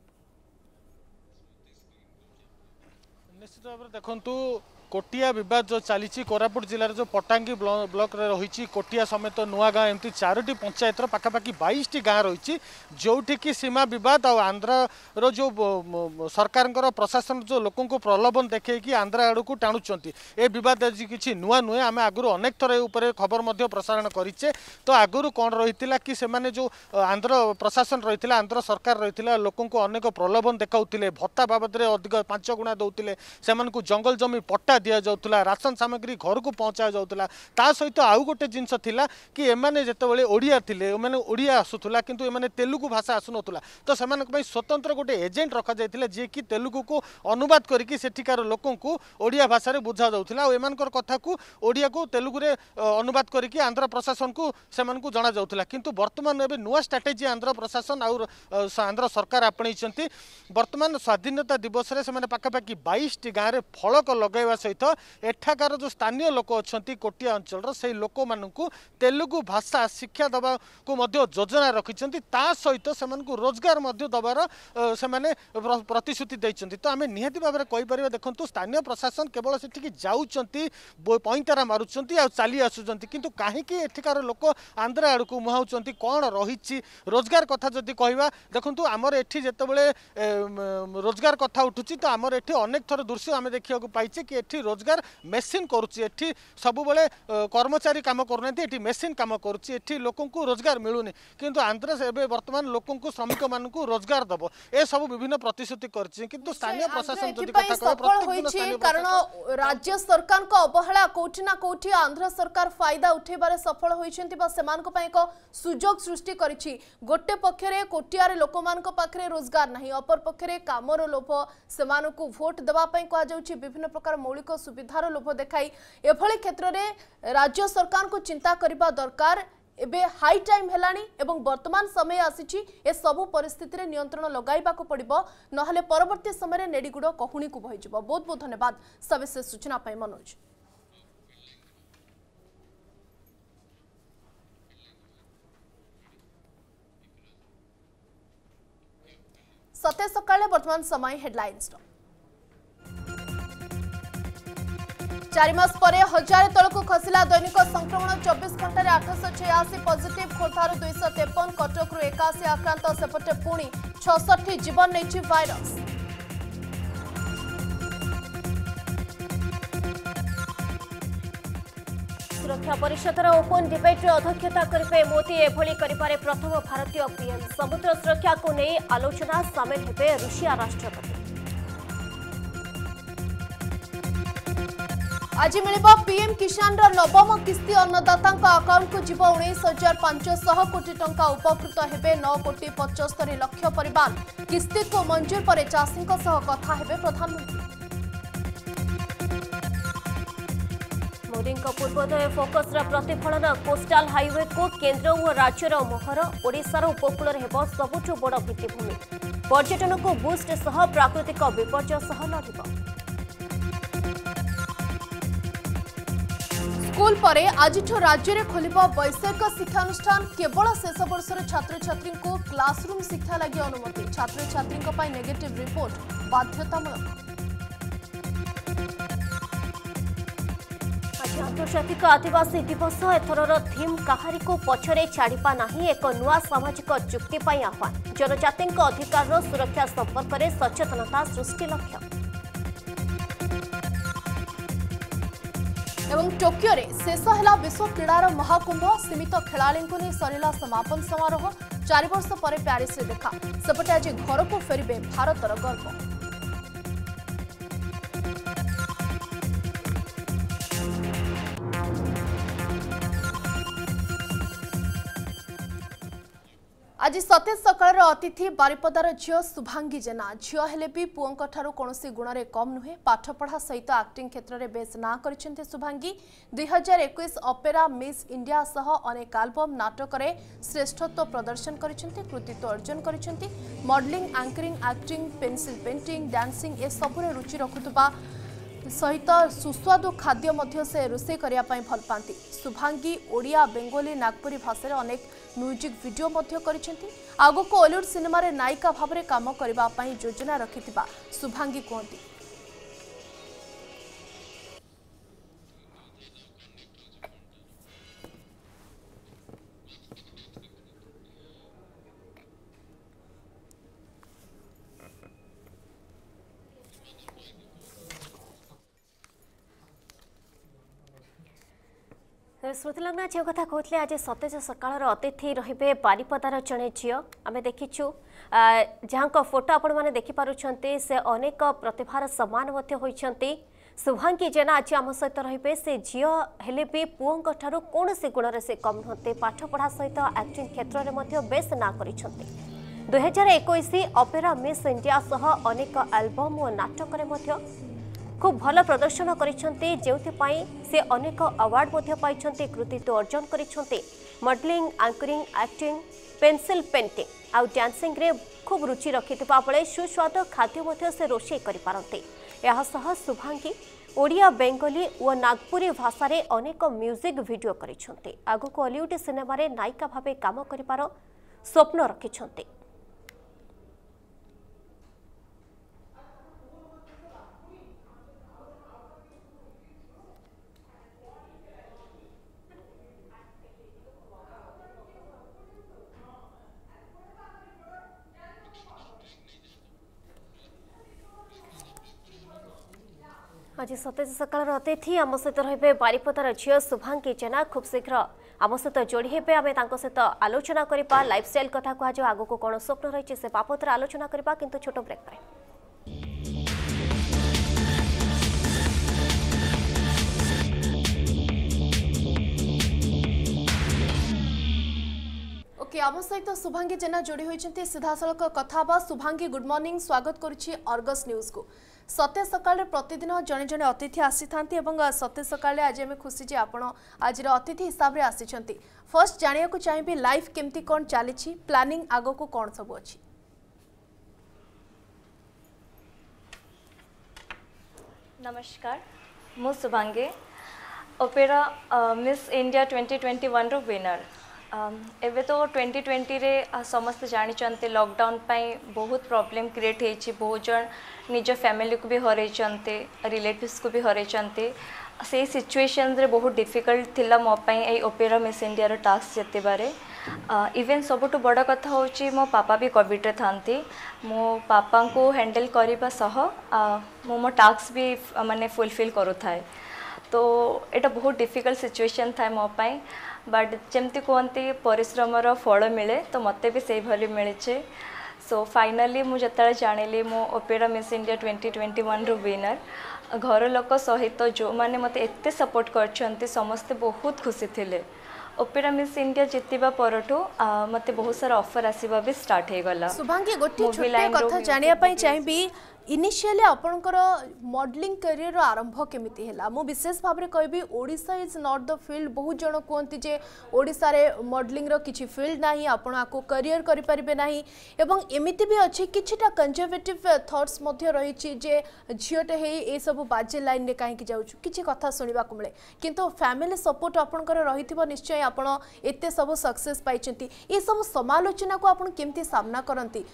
निश्चित भाव देखंतु कोटिया विवाद जो चली कोरापुट जिलार जो पटांगी ब्लॉक रे रही कोटिया समेत नुआ गाँ एमती 4टी पंचायत पाखापाखि 22टी गाँ रही जोठी की सीमा विवाद और आंध्र जो सरकार प्रशासन जो लोकों को प्रलोभन देखी आंध्र आड़ को टाणुंट ए विवाद आज किसी नुआ नुहे आम आगुरी अनेक थर ऊपर खबर प्रसारण करें तो आगुरी कौन रही कि से जो आंध्र प्रशासन रही आंध्र सरकार रही लोकों को अनेक प्रलोभन देखाऊे भत्ता बाबद अधिक 5 गुणा दौले से जंगल जमी पट्टा दि जाऊला राशन सामग्री घर को पहुँचा जाऊला ता सहित आउ गोटे जिनस थिला कि एमाने जेतेबेले ओडिया थिले एमाने ओडिया आसुथुला किंतु एमाने तेलुगु भाषा आसुनथुला तो सेमानक पई स्वतंत्र गोटे एजेंट रखा जायतिले जे कि तेलुगु को अनुवाद करिकि सेठिकार लोकों को ओडिया भाषा रे बुझा जाउथुला और एमानकर कथा को ओडिया को तेलुगु रे अनुवाद करिकि आंध्र प्रशासन को सेमानकु जणा जाउथुला किंतु वर्तमान एबे नुआ स्ट्रेटेजी आंध्र प्रशासन और आंध्र सरकार आपणैछंती वर्तमान स्वाधीनता दिवस रे सेमाने पाखापाखि 22टी गाँ रे फलक लगाइबा सहित एठाकार जो स्थानीय लोक अच्छा कोटिया अंचल से लोक मानू तेलुगु भाषा शिक्षा दबा को योजना रखिंट सहित से रोजगार दबार से प्रतिश्रुति देते तो आम निहाती भाव में कहीपर देखो स्थानीय प्रशासन केवल से जाऊँगी पैंतारा मारुंट आ चली आसुँच किंतु कहीं एठिकार लोक आंध्र आड़ को मुहाउंट कौन रही रोजगार कथा जदि कहवा देखो आमर एटी जिते रोजगार कथा उठुची तो आमर एटी अनेक थर दृश्य आम देखा पाइचे कि एठी रोजगार मेसीन करुच्ची एठी सब बेले कर्मचारी काम करना एठी मेसीन काम करुच्ची एठी लोकों को रोजगार मिलूनी किंतु आंध्र एबे वर्तमान लोकों को श्रमिक मान को रोजगार दबो ए सब विभिन्न प्रतिश्रुति करछि किंतु स्थानीय प्रशासन जदि कथा कहे प्रत्येक दिन कारण राज्य सरकार को अवहेला कोठी ना कोठी आंध्र सरकार फायदा उठेबारे सफल होइछन्ति बा सेमानक पय एक सुजोग सृष्टि करिछि गोटे पक्षरे कोटियारे लोकमानक पाखरे रोजगार नाही अपर पक्षरे कामर लोभ सेमानकु वोट देबा पय कहा जाउछि विभिन्न प्रकार मौलिक सुविधार लोभ देखाई एभଳି क्षेत्ररे राज्य सरकार को चिंता करिबा दरकार एबे हाई टाइम हेलानी एवं वर्तमान समय आसीछि ए सबु परिस्थिति रे नियंत्रण लगाइबा को पड़िबो नहले परवर्ती समय रे नेडीगुडो कहुणी को भइजिबो। बहुत बहुत धन्यवाद सविशेष सूचना पय मनोज। सते सकाळे वर्तमान समय हेडलाइंस 4 मास परे 1000 तलक खसिला दैनिक संक्रमण 24 घंटे 886 पॉजिटिव खोर्धार 253 कटकरू 81 आक्रांत सेपटे पुणी 66 जीवन नहीं भाइरस। सुरक्षा परिषदर ओपन डिबेट अध्यक्षता करेंगे मोदी एभली करिपारे प्रथम भारतीय पीएम समुद्र सुरक्षा को नहीं आलोचना सामिल हेबे रूसिया राष्ट्रपति। आज मिलिबो पीएम किसान नवम किस्ती अन्नदाता अकाउंट को जीव 19,500 कोटी टंका उपकृत हेबे 9,75 लाख परिवार किस्ती को मंजूर पर चाषी कथा हेबे प्रधानमंत्री। मोदी पूर्वोदय फोकस प्रतिफलन कोस्टाल हाईवे को केंद्र और राज्यर मोहर ओडिशार उपकूल हेब सबुठ बड़ भित्तिभूमि पर्यटन को बूस्ट सह प्राकृतिक विपर्यय सह लड़िब। स्कूल परे आज राज्य में खोलिब वैषयिक शिक्षानुष्ठान केवल शेष वर्षर छात्र छात्री को क्लासरूम शिक्षा लगी अनुमति छात्र छात्री नेगेटिव रिपोर्ट बाध्यतामूलक। आज आंतर्जातिक आदिवासी दिवस एथरर थीम कहारी को पछरे छाड़िपा नहीं एक नुआ सामाजिक चुक्ति पर आह्वान जनजाति अधिकार सुरक्षा संपर्क में सचेतनता सृष्टि लक्ष्य। एवं टोकियो रे शेष है विश्व क्रीडार महाकुंभ सीमित खेलाड़ी नहीं सरिला समापन समारोह 4 वर्ष पर प्यारिस रे देखा सेपटे आज घर को फेरिबे भारतर गर्व। आज सतेज सकाळ अतिथि बारिपदार झील शुभांगी जेना झील हेले भी पुओं ठारू कौनसी गुण कम नुहे पाठपढ़ा सहित एक्टिंग क्षेत्र में बेस ना कर शुभांगी 2021 अपेरा मिस इंडिया सह अनेक एल्बम नाटक में श्रेष्ठत्व प्रदर्शन कृतित्व अर्जन कर modelling anchoring acting pencil painting dancing ए सबुरे रुचि रखुवा सहित सुस्वादु खाद्य मध्य से रोषे करने भल पाती। शुभांगी ओडिया बेंगोली नागपुरी भाषा अनेक म्यूजिक वीडियो मध्य करिसेंती आगो को हॉलीवुड सिनेमा रे नायिका भाव में काम करने योजना रखिथिबा शुभांगी कहती। श्रुतिलग्ना जो कथा कहते आज सतेज सकाळ अतिथि रे बारिपदार जड़े झी आम देखीचु जहाँ फोटो आपण मैंने देखिपुं से अनेक प्रतिभार सम्मान होती शुभांगी जेना आज आम सहित रे से झील हेले भी पुओं ठारू कौन से गुण से कम नुहते पाठपढ़ा सहित एक्टिंग क्षेत्र में बेस ना कर 2021 अपेरा मिस इंडिया सह अनेक एल्बम और नाटक खूब भल प्रदर्शन करिसेंती जेउथिपाई से अनेक अवार्ड पाइछंती कृतित्व अर्जन करिसेंती modelling anchoring acting pencil painting आउ डांसिंग रे खूब रुचि रखिथिबा बेले सुस्वाद खाद्य से रोषे करि पारंती। यह सह शुभांगी ओडिया बेंगोली और नागपुरी भाषा रे अनेक म्यूजिक वीडियो करिसेंती आगु को हॉलीवुड सिनेमा रे नायिका भाबे काम करिपार स्वप्न रखिसेंती। आज सतेज सकाल अतिथि आम सहित रे बारिपदार झील शुभांगी जेना खूब शीघ्र आम सहित जोड़ी हे आम सहित आलोचना करवा लाइफस्टाइल कथा कह आग को कौन स्वप्न रही से बाबद आलोचना करवा किंतु छोट ब्रेक पर ओके आम सहित शुभांगी जेना जोड़ी होती सीधा सड़क कथा शुभांगी गुड मॉर्निंग स्वागत करुच्ची अर्गस न्यूज को सतेज सकाल प्रतिदिन जड़े जड़े अतिथि आसी था सतेज सकाल आज आम खुशी जे आप आज अतिथि हिसाब से आसी फर्स्ट जाना चाहिए लाइफ केमती कौन चली प्लानिंग आग को कौन सब अच्छी नमस्कार मु शुभांगी ओपेरा मिस इंडिया 2021 रो विनर एबे तो 2020 रे समस्त जानी लॉकडाउन पाई बहुत प्रॉब्लम क्रिएट होती बहुत जन निज फैमिली को भी हरई रिलेटिव्स को भी हरई से सिचुएशन रे बहुत डिफिकल्ट थिला मो पाई ए ओपेरा मिस इंडिया रो टास्क जिते बारे इवेन सबुठ बड़ कथा होची मो पापा भी कोविड रे थांती मो पापा को हैंडल करबा सह मो टास्क भी माने फुलफिल करू थाए तो एटा बहुत डिफिकल्ट सिचुएशन था मो पाई बट जमती कहते परिश्रमर फल मिले तो मते भी से भली मिले सो फाइनली मुझे जानिली मो ओपेरा मिस इंडिया 2021 रो विनर घर लोक सहित जो माने मते एत्ते सपोर्ट करछन्ती समस्ते बहुत खुशी थिले ओपेरा मिस इंडिया जितिबा परठो मते बहुत सारा ऑफर आसीबा भी स्टार्ट हे गला शुभांगी गोटे छोटे कथा जानिया पई चाहिबी इनिशियली आपणकर मॉडलिंग करियर आरंभ केमिति हैला मु विशेष भाव में कहबी Odisha is not the field बहुत जन कहते जे ओडिशा रे मॉडलिंग रो किछि फील्ड नाही आपण आको करियर करि परिबे नाही एवं एमिति भी अछि किछिटा कंजर्वेटिव थॉट्स मध्ये रहिछि जे झियोटे हे ए सब बाजे लाइन रे काहे कि जाउछु किछि कथा सुनिबा को मिले किंतु फैमिली सपोर्ट आपणकर रहिथिबो निश्चय आपण एते सब सक्सेस पाइचंती ए सब समालोचना को आपण केमति सामना करंती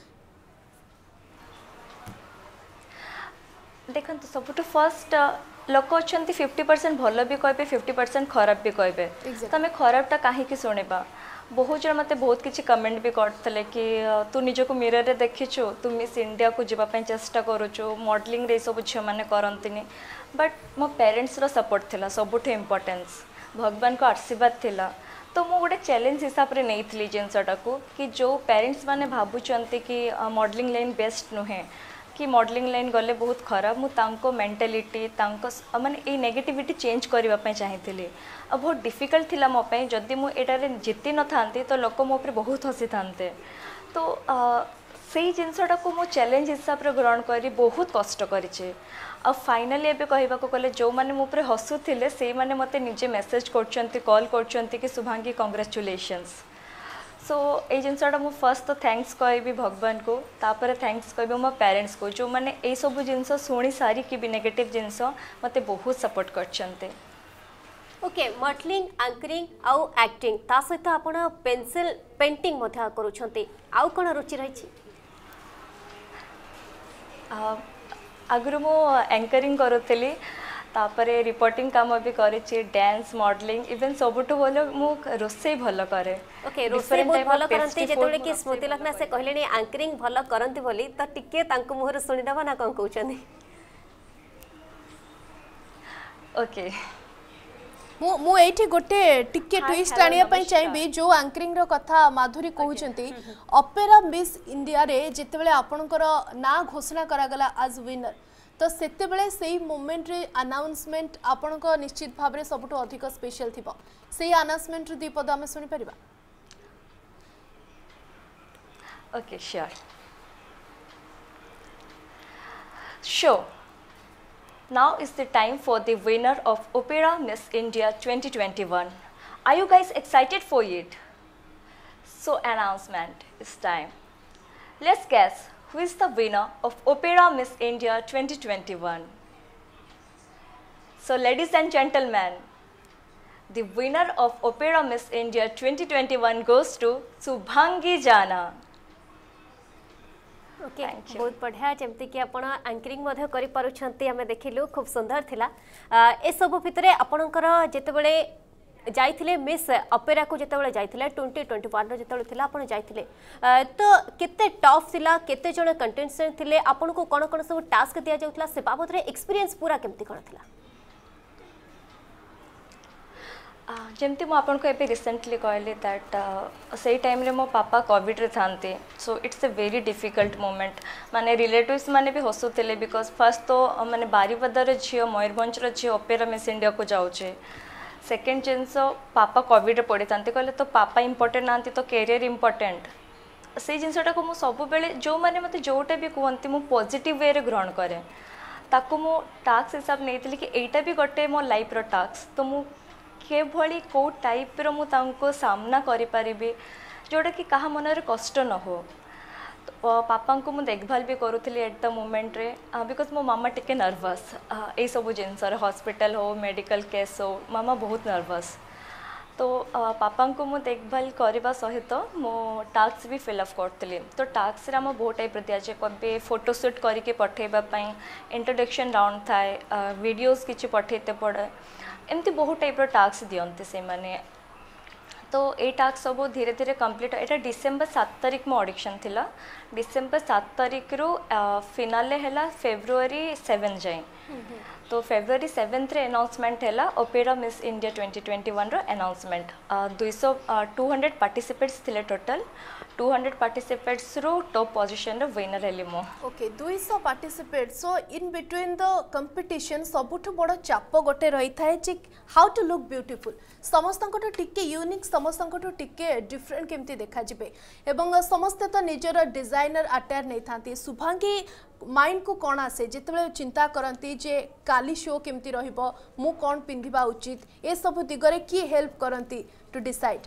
देखो सबुठ फर्स्ट लोक अच्छा 50% भल भी कहे 50% खराब भी कहे तो आम खराबटा कहीं शुणा बहुत जन मत बहुत किसी कमेंट भी करते कि तू निजक मिरर रे देखीचु तू मिस इंडिया को जीवाई चेष्टा करुचु मॉडलिंग रे सब झील मैंने करती बट मो पेरेंट्स रो सपोर्ट थिला सबुठ इम्पोर्टेंस भगवान को आशीर्वाद थिला तो मु गोटे चैलेंज हिसाब से नहीं जिनसटा को कि जो पेरेंट्स माने भावुंट कि मॉडलिंग लाइन बेस्ट नुहे कि मॉडलिंग लाइन गले बहुत खराब मुझे मेंटालिटी माने ए नेगेटिविटी चेंज करने चाहिए बहुत डिफिकल्ट थिला मो पे जदि मु एटारे जीति न थांती तो लोक मो पे बहुत हसी थांते तो सही जिनसटा को मु चैलेंज हिसाब से ग्रहण करी बहुत कष्ट करिचे अब फाइनली एबे कहबा को कले जो माने मो पे हसुथिले से माने मते निजे मेसेज करचंती कॉल करचंती कि शुभांगी कांग्रेचुलेशंस सो ये जिनसटा मु फर्स्ट तो थैंक्स कहबी भगवान को तापर थैंक्स कहबी मो पेरेंट्स को जो माने ए सब जिनस शुणी सारी कि भी नेगेटिव जिनस मते बहुत सपोर्ट करचंते ओके मॉडलिंग एंकरिंग आउ एक्टिंग ता सहित आपण पेंसिल पेंटिंग मध्य करूछंती आउ कोन रुचि रहिछि आगु मु एंकरिंग करूथली तापरे रिपोर्टिंग काम भी करेछि डांस मॉडलिंग इवन सबुठ भलो मु रोसे भलो करे ओके रोसे बहुत भलो करंती जेतोले कि स्मृति लग्ना से कहलेनी एंकरिंग भलो करंती बोली त टिके तांको मुहर सुनि दबा ना कोन कहउछनी ओके मु एठी गोटे टिके ट्विस्ट आनिया पई चाहिबी जो एंकरिंग रो कथा माधुरी कहउचंती ओपेरा मिस इंडिया रे जेतेबेले आपनकर ना घोषणा करा गला एज विनर तो सेते बेले सेही मोमेंट रे अनाउंसमेंट आपण को निश्चित भाव रे सबटो अधिक स्पेशल थिबो सेही अनाउंसमेंट रे दीपद हम सुनि परिबा okay sure now is the time for the winner of Opera Miss India 2021 are you guys excited for it so announcement is time let's guess who is the winner of Opera Miss India 2021 so ladies and gentlemen the winner of Opera Miss India 2021 goes to Subhangi Jana okay बहुत बढ़िया जमती कि आपण anchoring मध्य करि पारुछंती हमें देखिलु खूब सुंदर थिला ए सब भितरे आपणकर जेतेबेले जाइथिले मिस अपेरा को जेतेबेले जाइथिले 2021 रो जेतेबेले थिला आपण जाइथिले तो केते टफ थिला केते जण कंटेस्टेंट थिले आपण को कोन कोन सब टास्क दिया जाउतला से बाबत रे एक्सपीरियंस पूरा केमती कोन थिला जमती मु आपन को एबे रिसेंटली कहले दैट सही टाइम रे मो पापा कोविड रे थांते so it's a very difficult moment माने रिलेटिव्स माने भी हसुतिले बिकॉज फर्स्ट तो माने बारीपदार झियो मयूरभंज रो झियो ओपेरा मिस इंडिया को जाउछे सेकेंड जिनस पापा कोविड रे पड़ी थांते कहले तो पापा इंपोर्टेंट नांती तो कैरियर इंपोर्टेंट से जिनसटा को मु सब बेले जो माने मते जोटा भी कहंती मु पॉजिटिव वे रे ग्रहण करे ताको मु टास्क हिसाब नेइतली कि एटा भी गोटे मो लाइफ रो टास्क तो मु के भली को टाइप रो मु तांको सामना करि परिबे जोटा कि कहा मन रे कष्ट न हो तो पापा को मु देखभाल भी करूथली एट द मोमेंट रे बिकॉज मो मामा टिके नर्वस ए सब जिनस हॉस्पिटल हो मेडिकल केस हो मामा बहुत नर्वस तो पापा को मु देखभाल करने सहित मो टास्क भी फिलअप करती तो टास्क रे हम बहुत टाइप दिया जाए कभी फोटोशूट करके पठेबापी इंट्रोडक्शन राउंड थाए वीडियोस किसी पठेते पड़े एमती बहुत टाइप टास्क दियंते से माने तो ये टास्क सब धीरे धीरे कंप्लीट एटा डिसेंबर 7 तारिख मो ऑडिशन थिला डिसेंबर 7 तारिख रो फिनाले हैला फेब्रुआरी 7 जाए तो फेब्रुआरी 7 रे अनाउंसमेंट हैला ओपेरा मिस इंडिया 2021 रो अनाउंसमेंट 200 पार्टिसिपेट्स थिले टोटल 200 पार्टिसिपेट्स रो टॉप पोजीशन रो विनर हेली मो okay 200 participates so in between the competition सबुठु बड़ चाप गोटे रही थाए जे हाउ टू लुक ब्यूटीफुल समस्त टिके यूनिक समस्त टिके डिफरेंट केमती देखा जिबे एवं समस्त तो निजर डिजाइनर अटायर नहीं थांती शुभांगी माइंड को कौन आसे जिते चिंता करती जे काली शो केमती रहिबो मु कौन पिंधिबा उचित ए सब दिगरे की हेल्प करती टू डिसाइड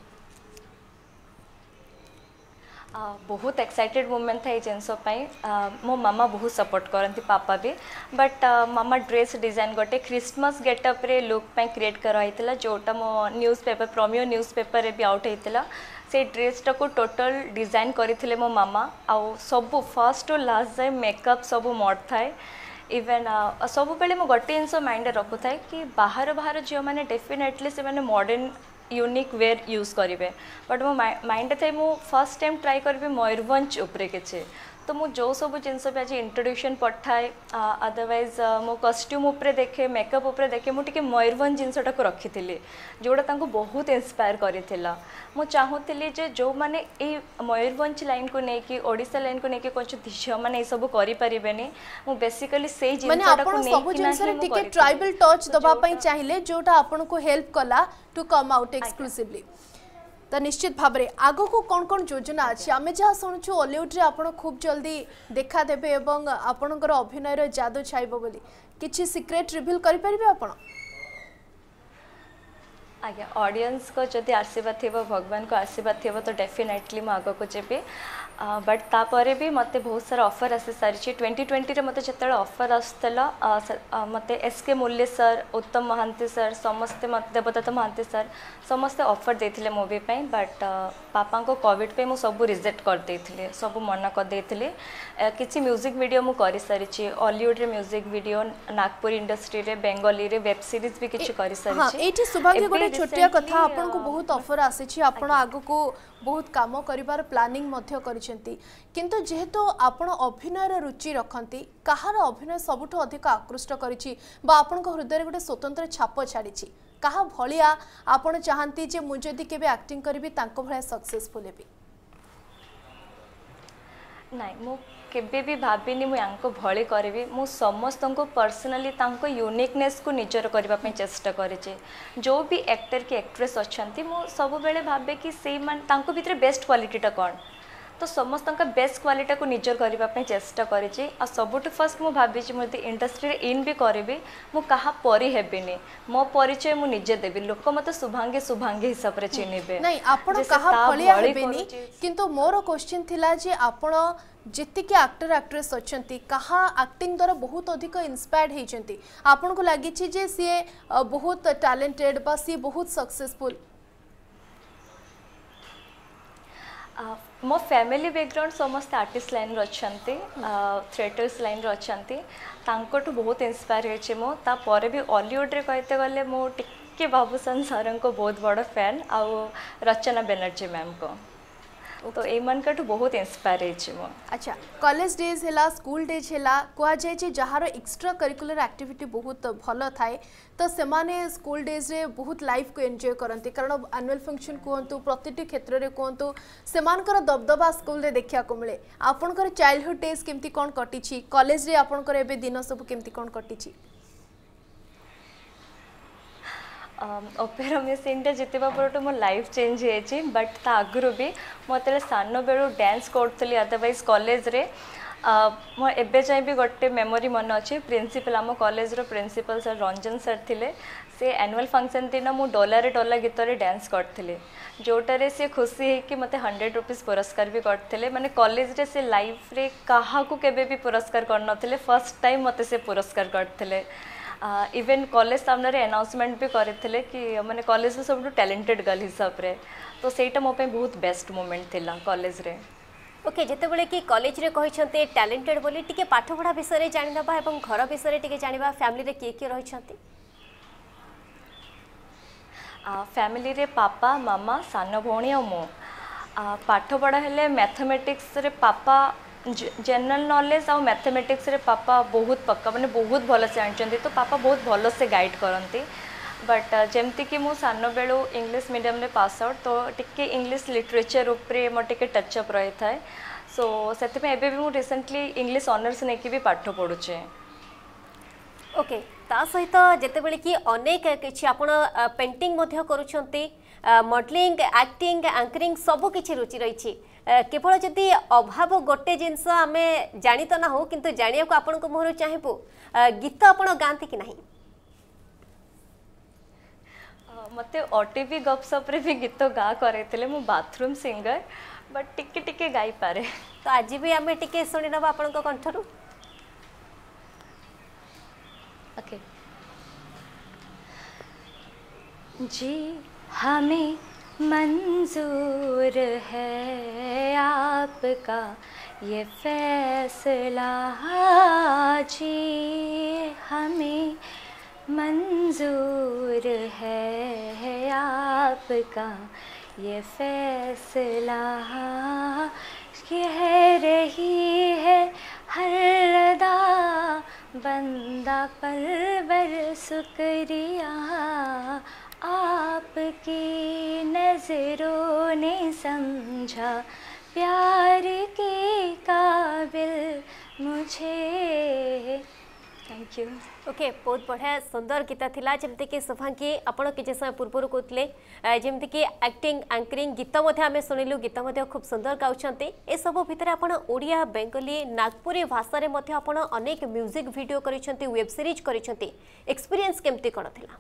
बहुत एक्साइटेड मोमेंट था ये जिनसपाई मो मामा बहुत सपोर्ट करती पापा भी बट मामा ड्रेस डिजाइन गोटे क्रिसमस गेटअप रे लुक पे क्रिएट कराइला जोटा मो न्यूज़पेपर प्रोमियो न्यूज़पेपर रे भी आउट होता से ड्रेसटा को टोटल डिजाइन करथिले मो मामा आउ सब फर्स्ट टू लास्ट जाए मेकअप सब मोड थाए इवेन सब बेले मो गोटे जिनस माइंड रखु थाए कि बाहर बाहर झील मैंने डेफिनेटली से मैंने मॉडर्न यूनिक वेयर यूज करेंगे बट मो माइंड थे मु फर्स्ट टाइम ट्राई करी मयूरभंज उपरे किसी तो मु जो सब जिनस भी आज इंट्रोड्यूशन पठाए अदरवाइज मो कस्ट्यूम उपरे देखे मेकअप उपरे देखे मुझे मयूरभंज जिनसटा को रखी थी जोड़ा बहुत इंस्पायर करिथिला मु चाहूली जे जो माने ए मयूरभंज लाइन को लेकिन ओडिशा लाइन को लेकिन कुछ झील मैंने ये सब करें मु बेसिकली से ट्राइबल टच दबाई चाहिए जोटा आपन को हेल्प कला टू कम आउट एक्सक्लूसिवली तो निश्चित भाव में आग को कौन कौन योजना अच्छी आम जहाँ शुणुचु हॉलीवुड रे आपण खूब जल्दी देखा देबे एवं आपणकर अभिनय जादू छाइबो बोली किछि सीक्रेट रिवील करि परिबे आपण आज्ञा ऑडियंस को जदि आशीर्वाद थी भगवान को आशीर्वाद थी तो डेफिनेटली मु आग को जेबी बट तापर भी मते बहुत सारा ऑफर आसी सारी 2020 रे मते जतले ऑफर आस्तला मते एसके मूल्य सर उत्तम महांती सर समस्ते मत देवदत्त महांती सर समस्ते ऑफर देथिले मूवी पे बट पापा को कोविड पे मु सब रिजेक्ट कर देथिले सब मना कर देथिले किछि म्यूजिक वीडियो मु करि सारी छी हॉलीवुड रे म्यूजिक वीडियो नागपुर इंडस्ट्री रे बेंगली रे वेब सीरीज भी किछि करि सारी छी हां एठी सुभाग्य गोटे छोटिया कथा आपन को बहुत ऑफर आसी छी आपन आगु को बहुत काम करिवार प्लानिंग मध्य करिसेंती किंतु जेहेतु आपण अभिनय रे रुचि रखंती कहार अभिनय सबुठ अधिक आकृष्ट करिछि बा आपण को हृदय रे गोटे स्वतंत्र छाप छाडिछि कहा भलिया आपण चाहंती जे मु जदी केबे एक्टिंग करबी तांको भलिया सक्सेसफुल हेबी नहीं मु केबे भी भाबिनी मु यांको भले करबी मु समस्त को पर्सनली तांको यूनिकनेस को निजर करबा पे चेष्टा करिचे जो भी एक्टर की एक्ट्रेस अछंती मु सब बेले भाबे कि से मान तांको भीतर बेस्ट क्वालिटीटा कोन तो समस्त का बेस्ट क्वालिटी को निजर करबा पे चेष्टा करिचे आ सबुठ फर्स्ट मु भाबी छि मते इंडस्ट्री रे इन भी करबी मु कहा परी हेबिनी मो परिचय मु निजे देबी लोक मते शुभांगी हिसाब रे चिनिबे नहीं आपण कहा फलिया हेबिनी किंतु मोर क्वेश्चन थिला जे आपण जितिके एक्टर एक्ट्रेस अछंती कहा एक्टिंग द्वारा बहुत अधिक इंस्पायर्ड हेचंती आपण को लागि छि जे सी बहुत टैलेंटेड बा सी बहुत सक्सेसफुल मो फैमिली बैकग्राउंड समस्त आर्टिस्ट लाइन रछंती थिएटर्स लाइन रछंती तांकोटु बहुत इंस्पायर हेछि मो ता परे भी हॉलीवुड रे कहते गले मो टिके बाबूसान सर को बहुत बड़ फैन आउ रचना बनर्जी मैम को तो एमनकटू बहुत इंस्पायर हो। अच्छा कॉलेज डेज है स्कूल डेज है कहुए जार एक्स्ट्रा करिकुलर एक्टिविटी बहुत भल थाए तो सेमाने स्कूल डेज रे बहुत लाइफ को एंजॉय करते कारण एनुअल फंक्शन कहतु प्रति क्षेत्र में कहतु से दबदबा स्कूल रे देखा को मिले आपनकर चाइल्डहुड डेज केमती कौन कटी कॉलेज रे आपनकर एबे दिन सब केमती कौन कटी ओपेरा मिसिंगटा जितवा पर मो लाइफ चेंज हो बट ता आगु भी मत सान बेलू डांस करी अदरवाइज कॉलेज रे मो एबे जाए भी गोटे मेमोरी मन अच्छे प्रिंसिपल आम कॉलेज रो प्रिंसिपल सर रंजन सर थिले से एनुअल फंक्शन दिन मु डॉलर गीत रे डांस करथिले जोटारे से खुशी है कि मते 100 रुपीस पुरस्कार भी करथिले माने कॉलेज रे से लाइफ रे काहा को केबे भी पुरस्कार करनथिले फर्स्ट टाइम मते से पुरस्कार करथिले इवेन कॉलेज सामने अनाउंसमेंट भी करते कि माने कॉलेज में सब टैलेंटेड गर्ल हिसाब रे तो सेटा मो पे बहुत बेस्ट मोमेंट थिला कॉलेज रे। ओके जिते बड़े कि कॉलेज रे कहते टैलेंटेड बोली टिके पाठ पढ़ा विषय जानिबा एवं घर विषय टिके जानिबा फैमिली रे किए रहिछंती फैमिली रे पापा मामा सान भौणी और मो पाठ पढ़ा हेले मैथमेटिक्स रे पापा जनरल नॉलेज और मैथमेटिक्स रे पापा बहुत पक्का माने बहुत भल से जानते तो पापा बहुत भल से गाइड करती बट जमती कि मु सान बेलू इंग्लिश मीडियम रे पास आउट तो टिके इंग्लिश लिटरेचर उपरे मोर टिके टचअप रही थाए सो सेते एबे भी मु रिसेंटली इंग्लिश ऑनर्स नेकी भी पाठ पढुचे। ओके ता सहित जेते बेले कि अनेक किछि आपण पेंटिंग मध्य करूछंती मॉडलिंग एक्टिंग एंकरिंग सब किछि रुचि रही केवल जदि अभाव गोटे जिनस आम जानी तो ना हो किंतु जानिया को आपण को मोहर चाहेबू गीत आपण गांती कि नहीं मते ओटीवी गपसप रे भी गीत गा करैतले मु बाथरूम सिंगर बट टिके टिके गाई पारे तो आज भी आम टिके सुनि नबा आपण को कंठरू। ओके जी हमें मंजूर है आपका ये फैसला जी हमें मंजूर है आपका ये फैसला कह रही है हर अदा बंदा परवर शुक्रिया आपकी नजरों ने समझा प्यार के काबिल मुझे। Thank you. ओके बहुत बढ़िया सुंदर गीत थिला जमती कि शुभांगी आपण किछि समय पूर्व कहते जमती कि एक्टिंग एंकरिंग गीत आम शुणिलु गीत खूब सुंदर गाउछंती ए सब भितर आपण ओडिया बेंगली नागपुरी भाषा रे मध्य आपण अनेक म्यूजिक वीडियो करिसंती वेब सीरीज करिसंती एक्सपीरियंस केमती कोन थिला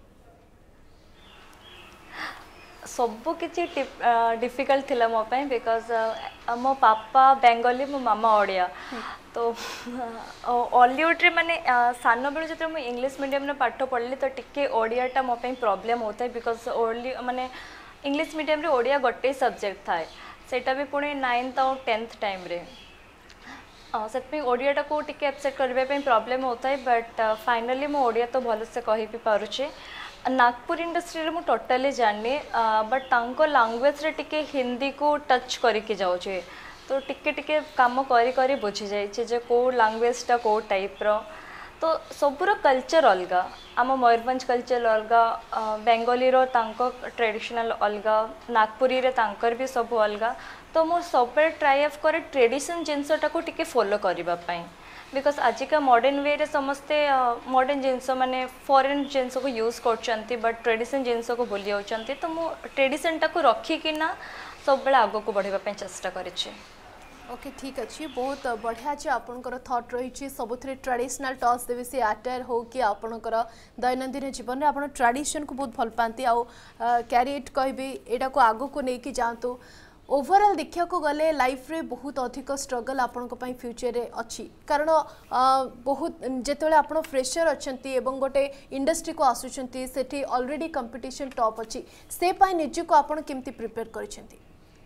सब किसी डिफिकल्ट थिला मो पे बिकॉज मो पापा बेंगली मो मामा ओडिया तो हॉलीवुड रे माने सान बेलू जो मुझे इंग्लिश मीडियम में पाठ पढ़ली तो टिके ओडियाटा मो पे प्रॉब्लम होता है बिकॉज ओनली माने इंग्लिश मीडियम रे ओडिया गोटे सब्जेक्ट थाए सेटा भी पुणी 9th और 10th टाइम रे से ओडियाटा को टिके एक्सेप्ट करबे प्रॉब्लम होता है बट फाइनली मो ओडिया तो भल से कहि भी पारुचे नागपुर इंडस्ट्री रे मु टोटली जानी बट तांको लैंग्वेज रे टिके हिंदी को टच करके जाउछे तो टिके टिके काम करी करी बुझी जाइए जे को लैंग्वेजटा को टाइप रो तो सबुर कल्चर अलग आम मयूरभंज कल्चर अलग बेंगली रो तांको ट्रेडिशनल अलग नागपुरी रे तांकर भी सब अलग तो मु सब ट्राई ऑफ करे ट्रेडिशन जिनसटा को टिके फॉलो करबा पई बिकॉज आजिका मॉडर्न वे रे समस्ते मॉडर्न जिनस माने फॉरेन जिनस को यूज करचंती बट ट्रेडिशन जिनस को भूली जाउचंती तो मु ट्रेडिशनटा को रखी कि ना सब बेला आगो को बढ़ावा पई चेष्टा करिछि। ओके ठीक अच्छे बहुत बढ़िया अच्छे आपंकर थट रही सब ट्रेडिशनल टच देवी से आटायर हो कि आपंकर दैनंदिन जीवन में आप ट्रेडिशन को बहुत भल पाती आउ क्यारिएट कहबी यहाँ को आगो को लेकिन जातु ओवरऑल देखा गले लाइफ रे बहुत अधिक स्ट्रगल आपण फ्यूचर रे अच्छी कारण बहुत जिते आप फ्रेशर अच्छा गोटे इंडस्ट्री को आसुंच से ऑलरेडी कंपटीशन टॉप अच्छी से निज को आप केमती प्रिपेयर कर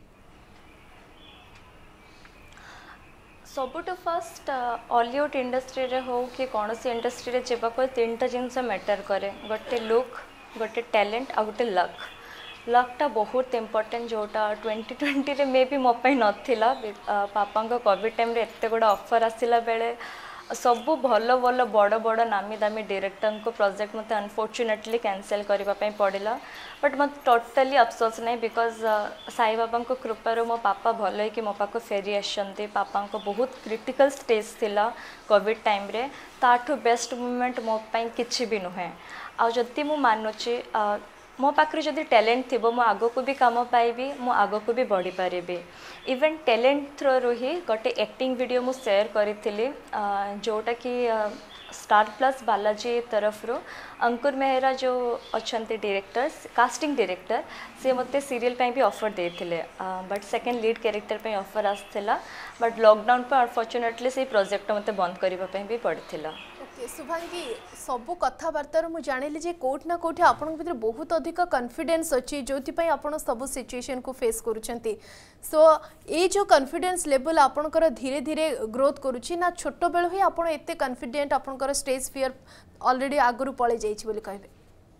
सबुठ फर्स्ट हॉलीवुड इंडस्ट्री रे हो कि कौन सी इंडस्ट्री रे जेबा को तीनटा जिनस मैटर करे गोटे लुक गोटे टैलेंट आ गोटे लकटा बहुत इम्पोर्टेंट जोटा 2020 रे मे भी मो पे नथिला पापा कोविड टाइम रे एते गोटे ऑफर आसिला बेले सबू भल भल बड़ बड़ नामी दामी डायरेक्टर को प्रोजेक्ट मत अनफॉर्चुनेटली कैंसिल करने पड़ा बट मत टोटली अफसोस नहीं बिकॉज साई बाबा को कृपार मो पापा भल हो कि मो पाक फेरी आसछन्ती पापा को बहुत क्रिटिकल स्टेज थिला कोविड टाइम रे ताठू बेस्ट मोमेंट मो पाई किछि भी नुहे आ जदि मु मानुची मो पाखरे जदि टैलेंट थिबो मो आगो को भी काम पाइबी मो आगो को भी बढ़ी पारिबी इवन टैलेंट थ्रू ही गोटे एक्टिंग वीडियो मु शेयर करी जोटा कि स्टार प्लस बालाजी तरफ रो अंकुर मेहरा जो अच्छा डायरेक्टर कास्टिंग डायरेक्टर से मते सीरियल पे भी ऑफर देथिले बट सेकंड लीड कैरेक्टर पे ऑफर आसथिला बट लॉकडाउन पे अनफॉर्चुनेटली से प्रोजेक्ट मते बंद करबा पे भी पड़थिला। शुभांगी सबू कथबार्तार मुझे जानिली जे कोट ना कोठी आपन भीतर बहुत अधिक कॉन्फिडेंस अछि जोथि पई आपन सब सिचुएशन को फेस करूछंती सो ए जो कॉन्फिडेंस लेवल आपनकर धीरे धीरे ग्रोथ करूछि ना छोटो बेल ही आपन एते कॉन्फिडेंट आपनकर स्टेज फियर ऑलरेडी आगरु पळे जाइछि बोली कहबे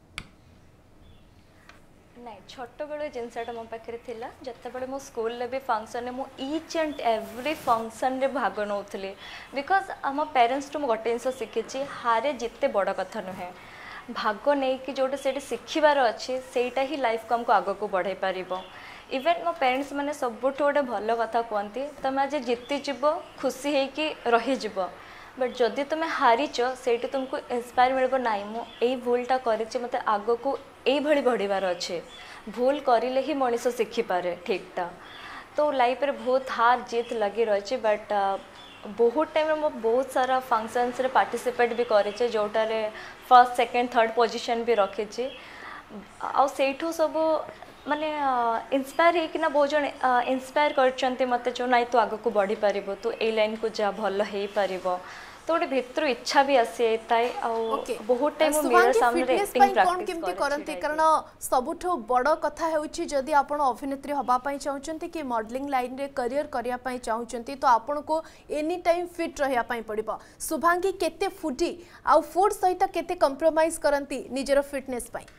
नहीं छोट बेले जिनसा मो पाखे थिला जते बेले मो स्कूल ले भी फंक्शन ने मो ईच एंड एवरी फंक्शन रे भाग नौथली बिकॉज आम पेरेंट्स टू गोटे जिन शिखी हारे जिते बड़ कथा नुहे भाग नहीं कि जोटे से शिखबार अच्छे सेटा ही लाइफ को हमको आग को बढ़ाई पार इवेन मो पेरेंट्स मैंने सबुठ गोटे भल कथा कहती तुम आज जीतीज खुशी होकि रहीज बट जदि तुम हारीच से तुमको इंस्पायर मिल ना मु भूलटा कर मत आग को यही बढ़िबार अच्छे भूल करिले ही मनीष शिखिपारे ठीकटा तो लाइफ रे बहुत हार जीत लगी रही बट बहुत टाइम मो बहुत सारा फंक्शंस रे पार्टिसिपेट भी करे जोटारे फर्स्ट सेकंड थर्ड पोजीशन भी रखी आउ सेठू सब माने इंस्पायर होना बहुत जन इंस्पायर करछन्ते मते जो नाई तो आग को बढ़ी पारिबो तो ए लाइन को जा भल हे पारिबो तो गोटे भितर इच्छा भी आसी ताई बहुत टाइम मिरर सामने एक्टिंग प्रैक्टिस केमती करंती कारण सबुठो बड़ कथा हेउची जदि आपण अभिनेत्री हबा पई चाहउचंती कि मॉडलिंग लाइन रे करियर करिया पई चाहउचंती तो आपण को एनी टाइम फिट रहया पई पड़िबो शुभांगी केते फुडी आ फूड सहित केते कंप्रोमाइज करंती निजर फिटनेस पई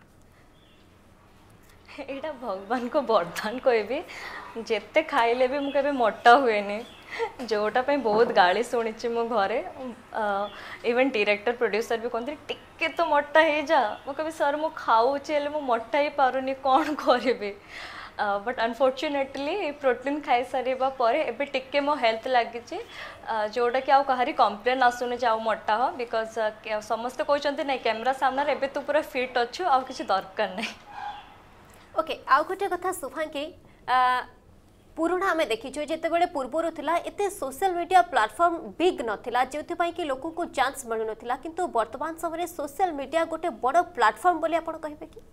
एटा भगवान को वरदान कहबी जेते खाइले भी मुझे मोटा हुए नहीं जोटा पे बहुत गाली शुणी मो घरे इवन डायरेक्टर प्रोड्यूसर भी कहते टिके तो मोटा हो जा मु कभी सर मु खाऊे मु मोटा ही पारुनी कौन करी बट अनफॉर्चुनेटली प्रोटीन खाई सारिबा परे एबे टिके मो हेल्थ लगी जोटा कि आउ कहारी कंप्लेन आसुनी जे आउ मोटा हो बिकॉज समस्त कहते नहीं कैमरा सामने एबे तू पूरा फिट अच्छु आउ किसी दरकार नहीं। ओके आउ गोटे कथा शुभांगी पुराणा आम देखीचु जितेबाला पूर्वर थिला एते सोशल मीडिया प्लेटफॉर्म बिग नथिला जोथि कि लोक को चांस मिलु नथिला किंतु वर्तमान समय सोशल मीडिया गोटे बड़ प्लेटफॉर्म बोली आपण कहबे कि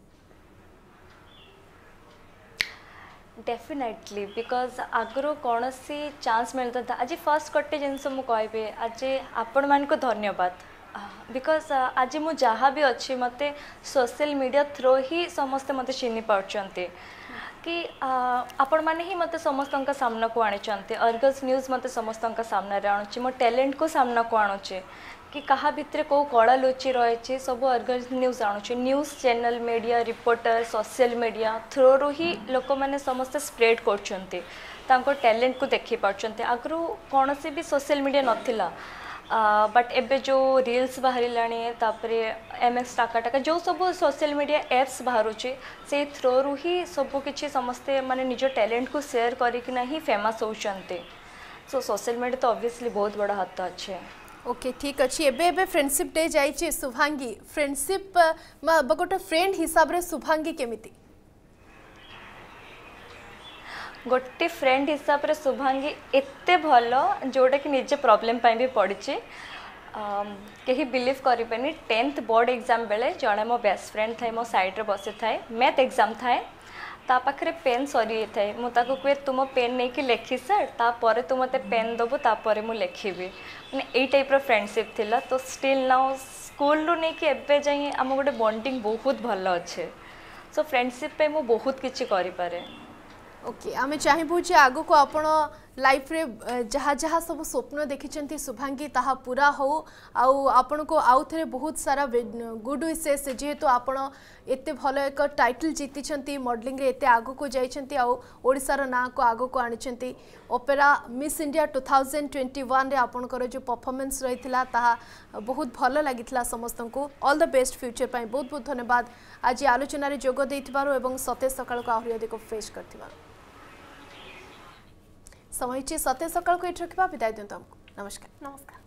डेफिनेटली बिकॉज आगरो कौन सी चांस मिलता था आज फर्स्ट गोटे जिनस मु कहबे आज आपण मान को धन्यवाद बिकॉज आज मु जहाँ भी अच्छी मते सोशल मीडिया थ्रू ही समस्ते मते चिन्ह पार्चंते कि आपण माने ही मते समस्त का सामना को आनी अर्गस न्यूज मते समस्त का सामना रे आणुची मो टैलेंट को सामना को आणुची कि कहा भितर को कला लुचि रही सब अर्गस न्यूज आणुची news channel media reporter social media through ही लोक मैंने समस्त स्प्रेड करछन्ते तांको टैलेंट को देखि पार्चंते आगरो कौन सी भी सोशल मीडिया नथिला बट एबे जो रील्स बाहर तापरे MX टाका टाका जो सब सोशल मीडिया एप्स बाहर से थ्रू ही सब किसी समस्ते माने निज टैलेंट को शेयर करके ही फेमस होचंते सो सोशल मीडिया तो ऑब्वियसली बहुत बड़ा हाथ अच्छे। ओके ठीक अच्छे एबे फ्रेंडशिप डे जाइए शुभांगी फ्रेंडशिप गोटे फ्रेंड हिसाब रे शुभांगी केमिति गोटे फ्रेंड हिसाब रे शुभांगी एते भल जोटा कि निजे प्रॉब्लम पाई भी पड़ी कहीं बिलीव करें 10th बोर्ड एग्जाम बेले जड़े मो बेस्ट फ्रेंड थाए मो साइड रे बसी थाए मैथ एग्जाम थाए ता पाखरे पेन सरी थाए मुझे कहे तुम पेन नहीं कि लिखि सार तापर तू मत पेन दबु तापर मु लिखिबी माने एई टाइप रो फ्रेंडशिप थिला तो स्टिल नाउ स्कूल रू नहीं कि एबे जाई आम गोटे बॉन्डिंग बहुत भल अच्छे सो फ्रेंडशिप पे मु बहुत किछि करि पारे। ओके आमे चाहिबु जे आगो को आपण लाइफ रे जहाँ जहाँ सब स्वप्न देखी शुभांगी ताहा पूरा हो आउ आपण को आउ थे बहुत सारा गुड विशेष जेहेतु आपण एते भल एक टाइटल जीति मॉडलिंग रे एते आगु को जाइछंती आउ ओडिसार ना को आगु को आनिछंती ओपेरा मिस इंडिया 2021 रे आपणकर जो परफॉर्मेंस रही ताहा बहुत भल लगिथिला समस्त को ऑल द बेस्ट फ्यूचर पाई बहुत बहुत धन्यवाद आज आलोचना रे जोग देथिबारो एवं सतेज सकाळ को आहुरी अधिक फेस करथिबारो समय सतेज सकाळ को एठ रखिबा विदाय दियंतु हमको नमस्कार।